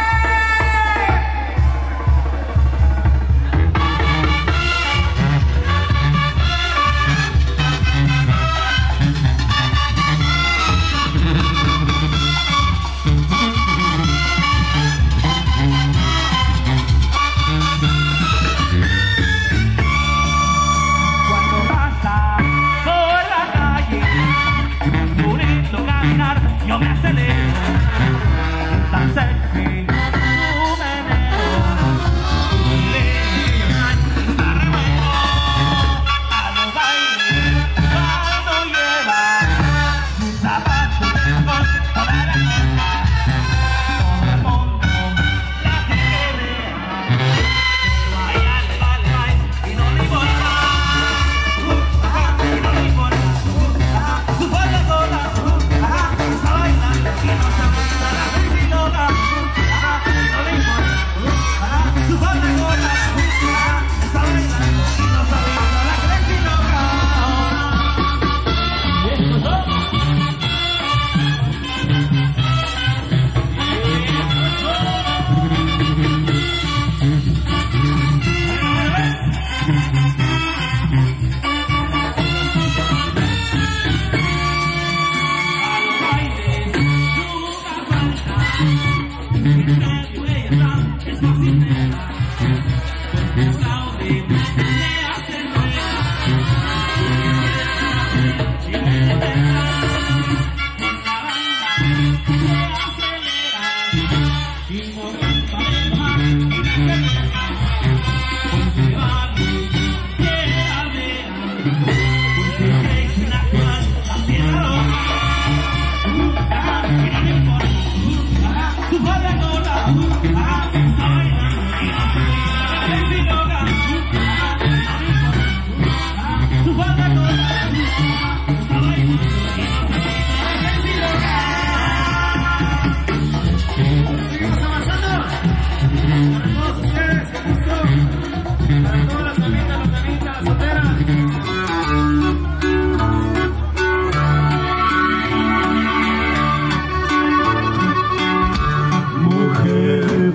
Yo me acelero, tan sexy, tu meneo, está re bueno, a los bailes, cuando lleva sus zapatos con toda la copa, todo el mundo la quiere, pero a ella le vale más y no le importa, uh, ajá, y no le importa, uh, ajá, su falda sola, uh, ajá. Y no se aguanta la feliz loca, ajá, no le importa, ajá, su falda corta, ajá, está bailando y no se aguanta la feliz loca. Seguimos avanzando. Para todos ustedes, con gusto. Para todas las amigas, los canitas, las solteras. Mujer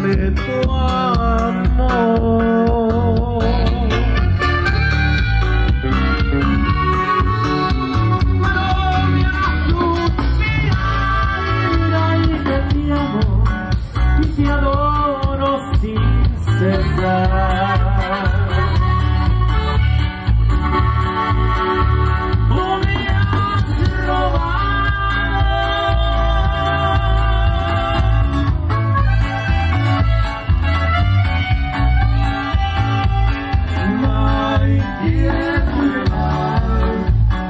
de tu amor. Te adoro sin cesar. Oh, me has robado. My dear love,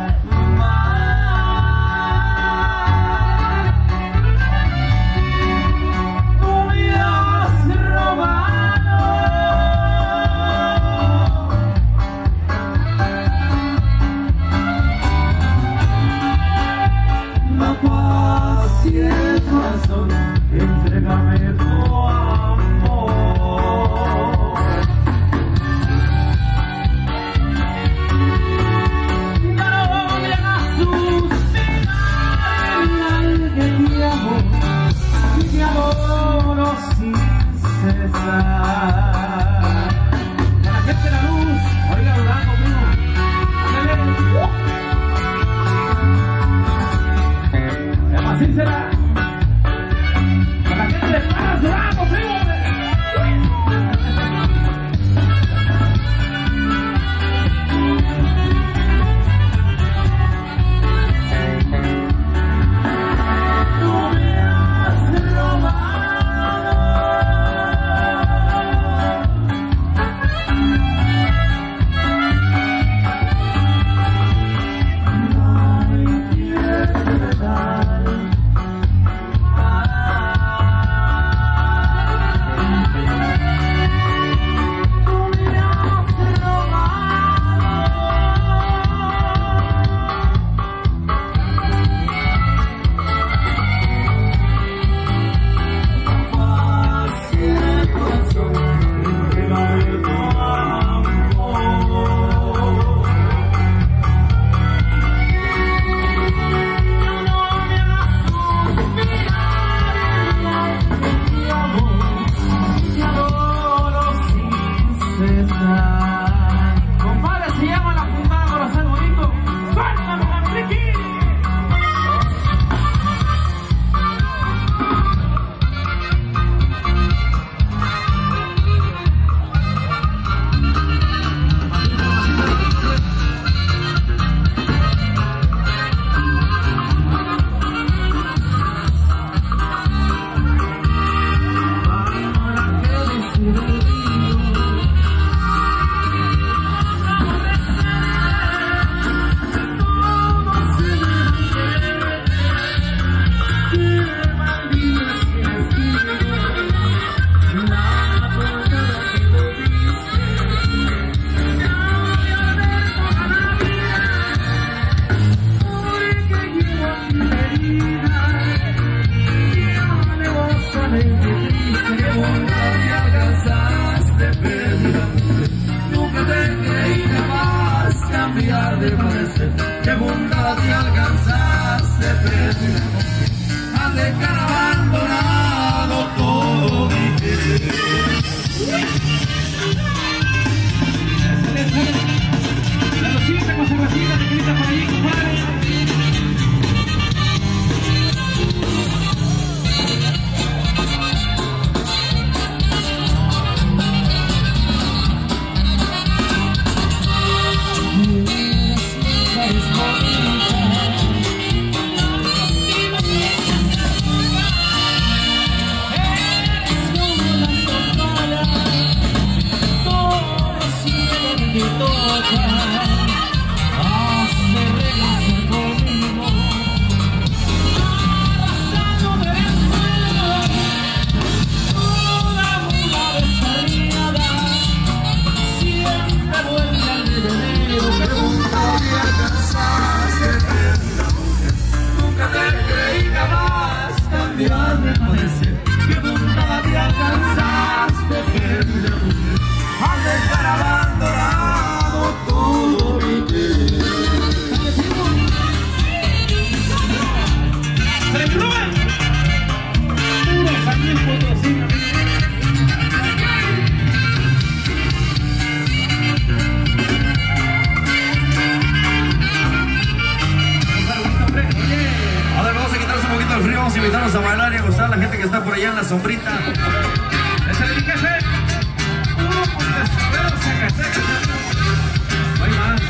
entrégame tu amor. No me hagas suspirar que te amo y te adoro sin cesar. Para la gente de la luz, oiga, hablar conmigo. Ándale. Es más sincera. Vamos a invitarlos a bailar y a gozar a la gente que está por allá en la sombrita. ¡Ese es mi jefe! ¡Grupos de Saberos Zacatecas! No hay más.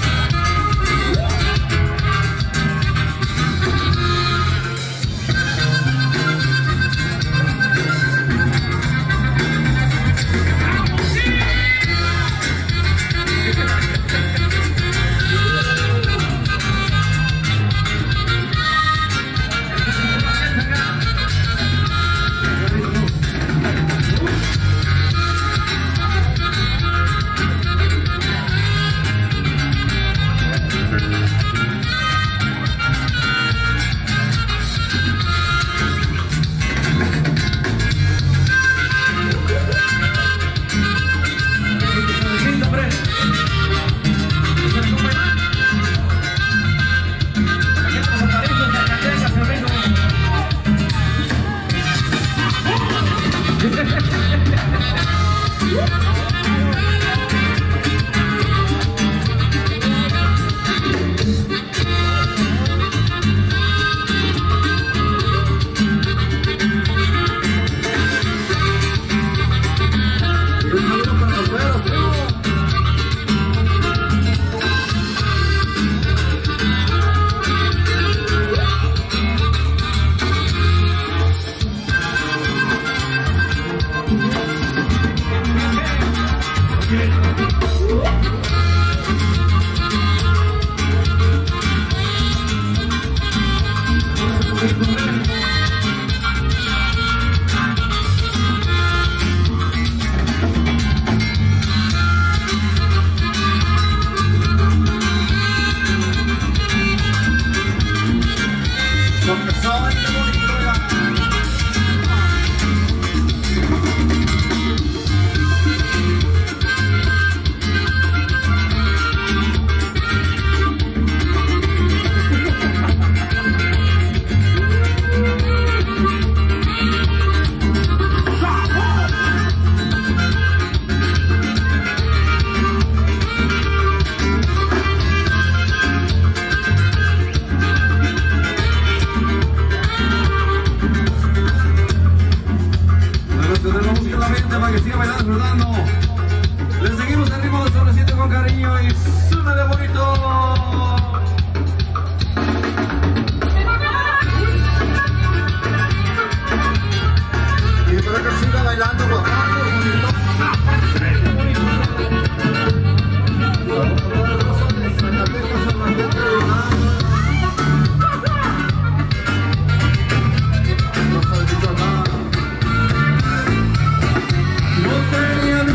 No tenía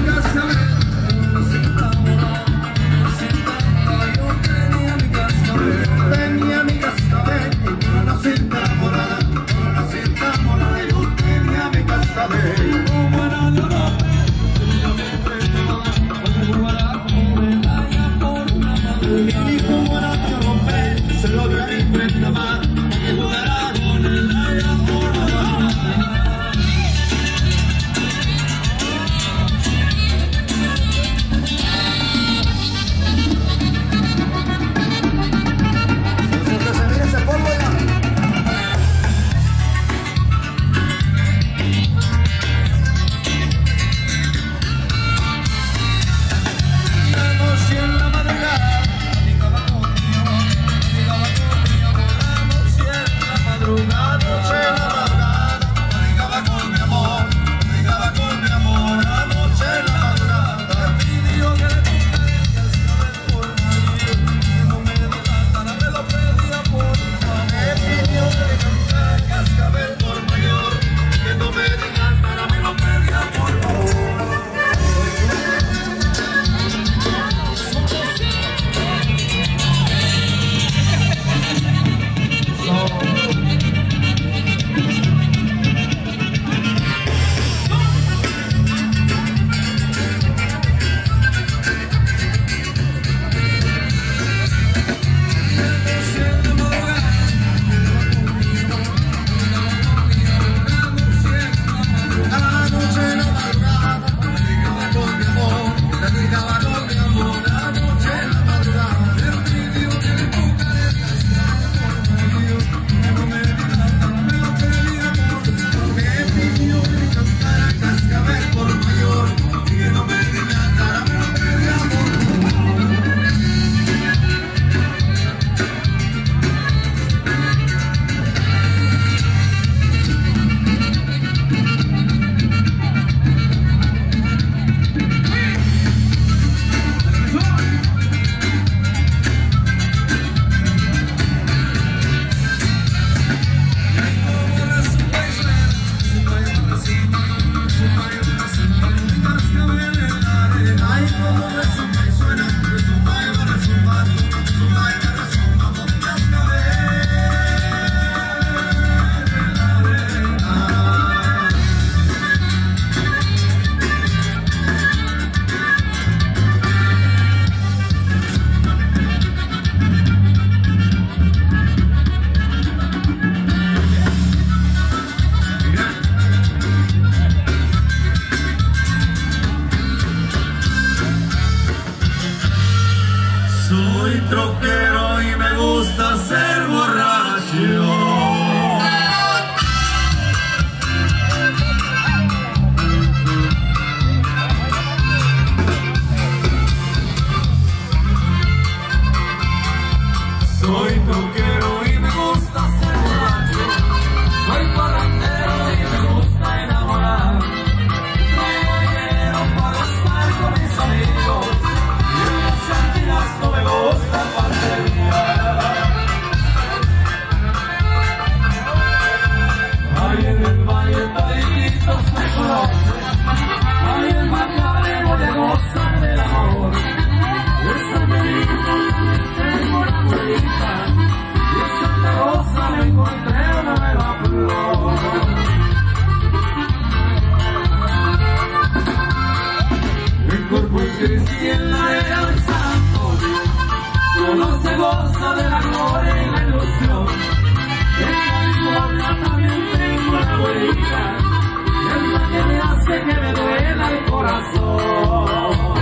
gozo de la gloria y la ilusión. En California también tengo una huella, es la que me hace que me duela el corazón.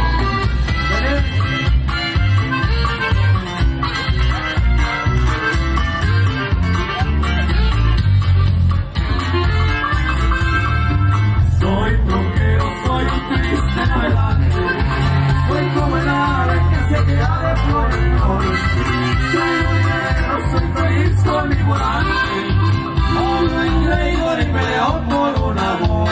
Soy troquero, soy un triste navegante, soy como el ave que se queda de flor en flor. Soy dinero, soy feliz con mi volante, aún no he creído ni peleo por un amor.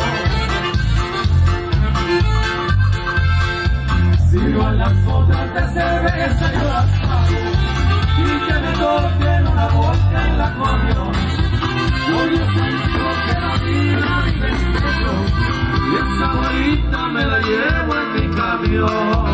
Sirvo a las otras de cerveza y yo las pago, y que me toquen una boca en la camión. Hoy he sentido que la vida vive en medio, y esa bolita me la llevo en mi camión.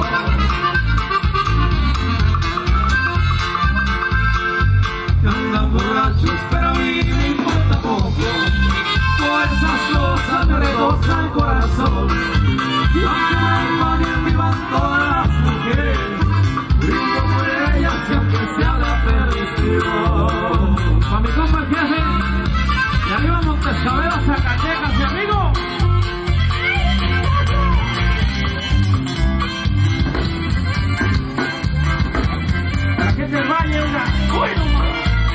Andan borrachos, pero a mí me importa poco, todas esas cosas me rebozan el corazón. Y aunque me paguen vivan todas las mujeres, brindo por ellas y aunque sea la perdición. Pa' mi compa el jefe, y arriba Montescabel, Zacatecas, mi amigo. Para que te vaya una... ¡Uy, no más!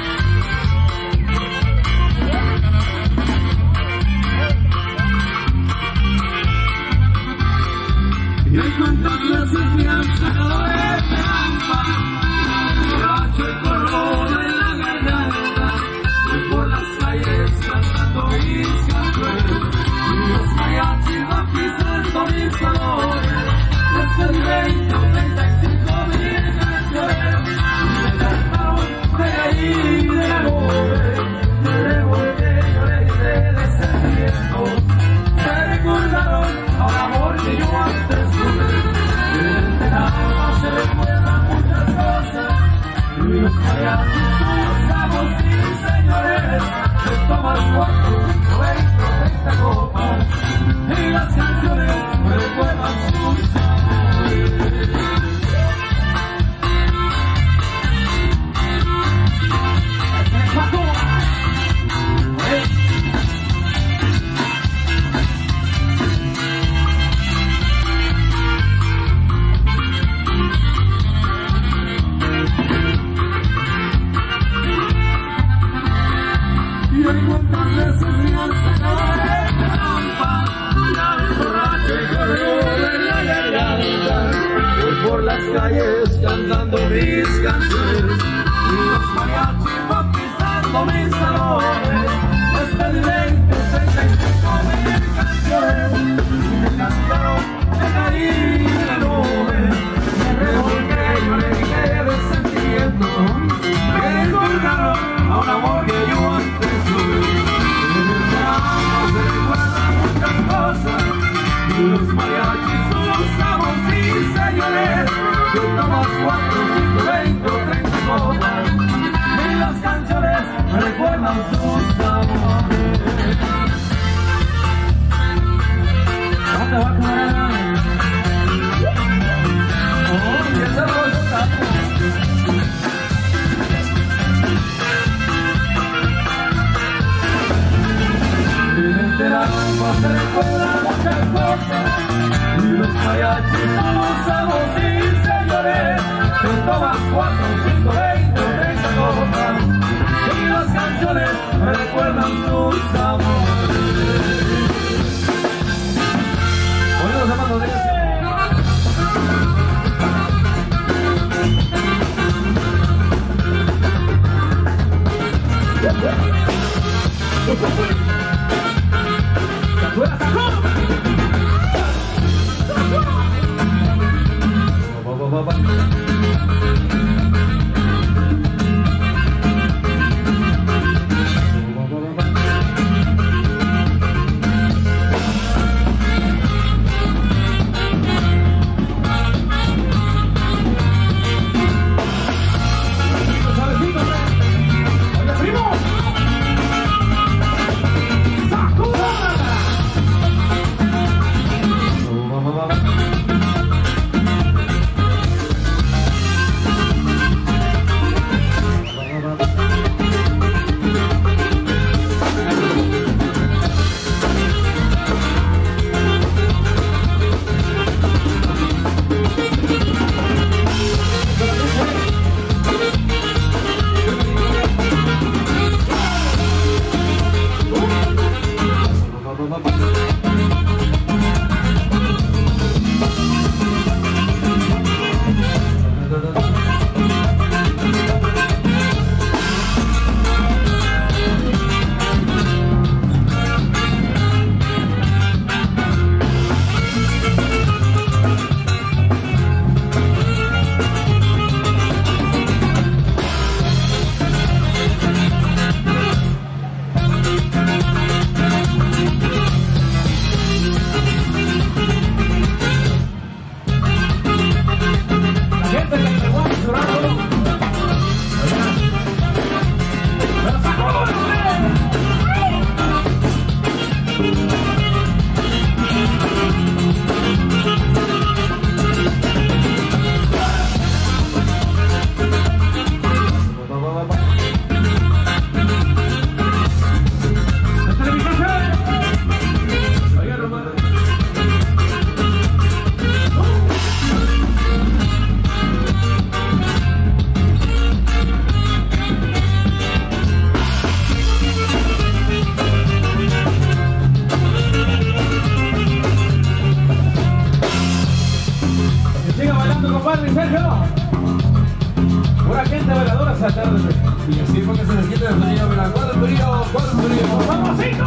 Y hay cuantas veces me han sacado de trampa, borracho y color en la garganta, voy por las calles cantando mis canciones, y los mariachis van pisando mis colores. Desde el veinte o treinta y cinco mil canciones, y me cantaron de ahí de amores, me revolvé, lloré y de sentimiento, me recordaron a un amor que yo antes tuve. En el alma se recuerdan muchas cosas, y los mariachis son los amos y señores, se toman cuatro, cinco, veinte, treinta copas, y las canciones me recuerdan sus amores. Y hay cuantas veces me han sacado de trampa, ya el borracho y corredor en la garganta, voy por las calles cantando mis canciones, y los mariachis van pisando mis salones. Desde el veinte, treinta y cinco mil canciones, y me cantaron de cariño de nube, me revolqué, lloré y de sentimiento, me recordaron a un amor que yo antes tuve. En el verano se recuerdan muchas cosas, y los mariachis son los amos y señores, que tomas cuatro, cinco, veinte o treinta copas, y las canciones me recuerdan sus amores. ¿Dónde va a quedar? Oh, y ese rollo tapo. En el alma se recuerdan muchas cosas, y los mariachis son los amos y señores, que tomas cuatro, cinco, veinte o treinta copas, y las canciones me recuerdan sus amores. Hoy los hermanos de Pura gente bailadora esa tarde. Y así fue que se les quita el frío. Mira, cuadro el frío, cuadro el frío. ¡Vamosito!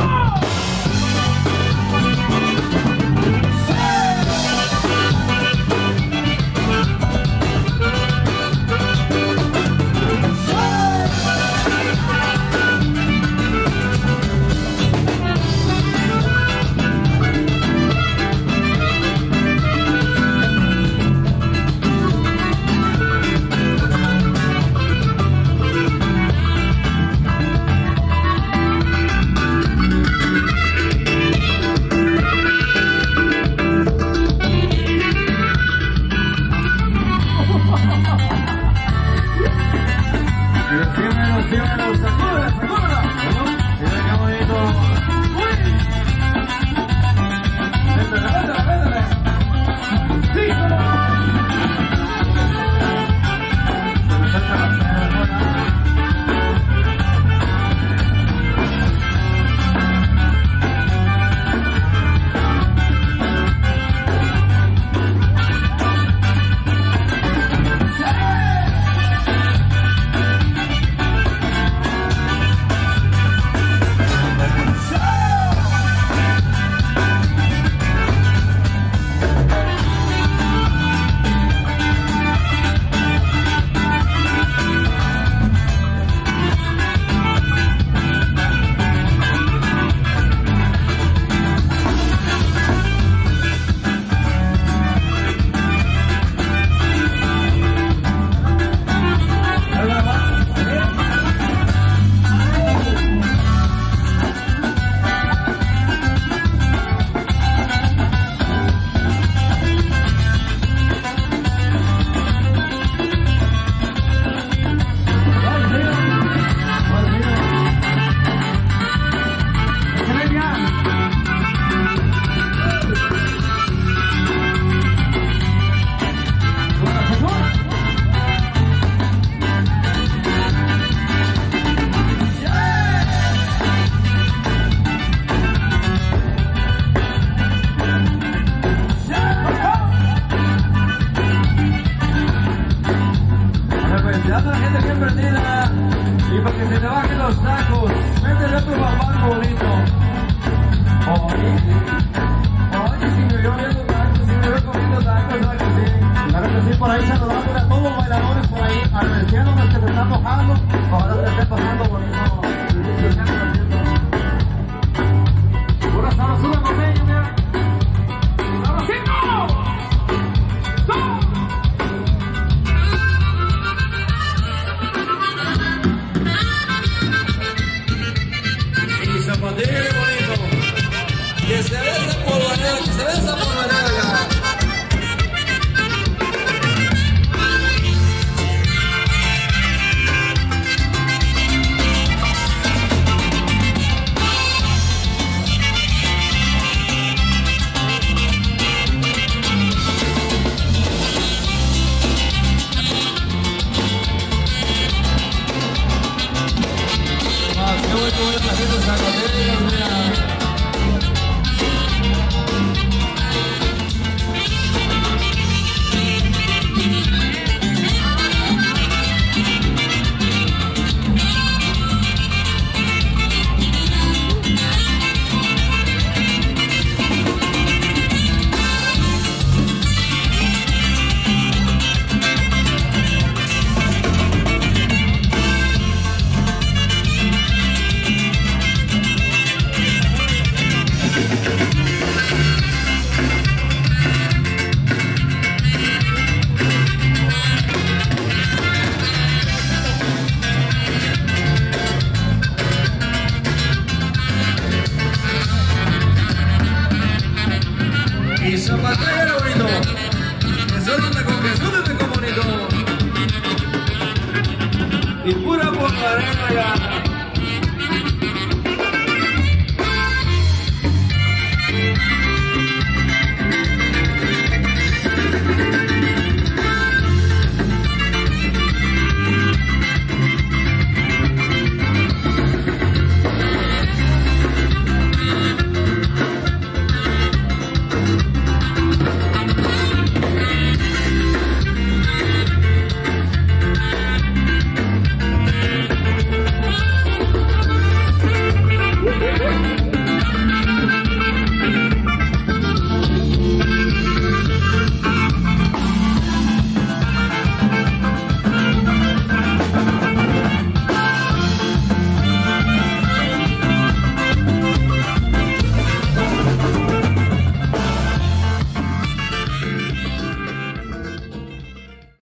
para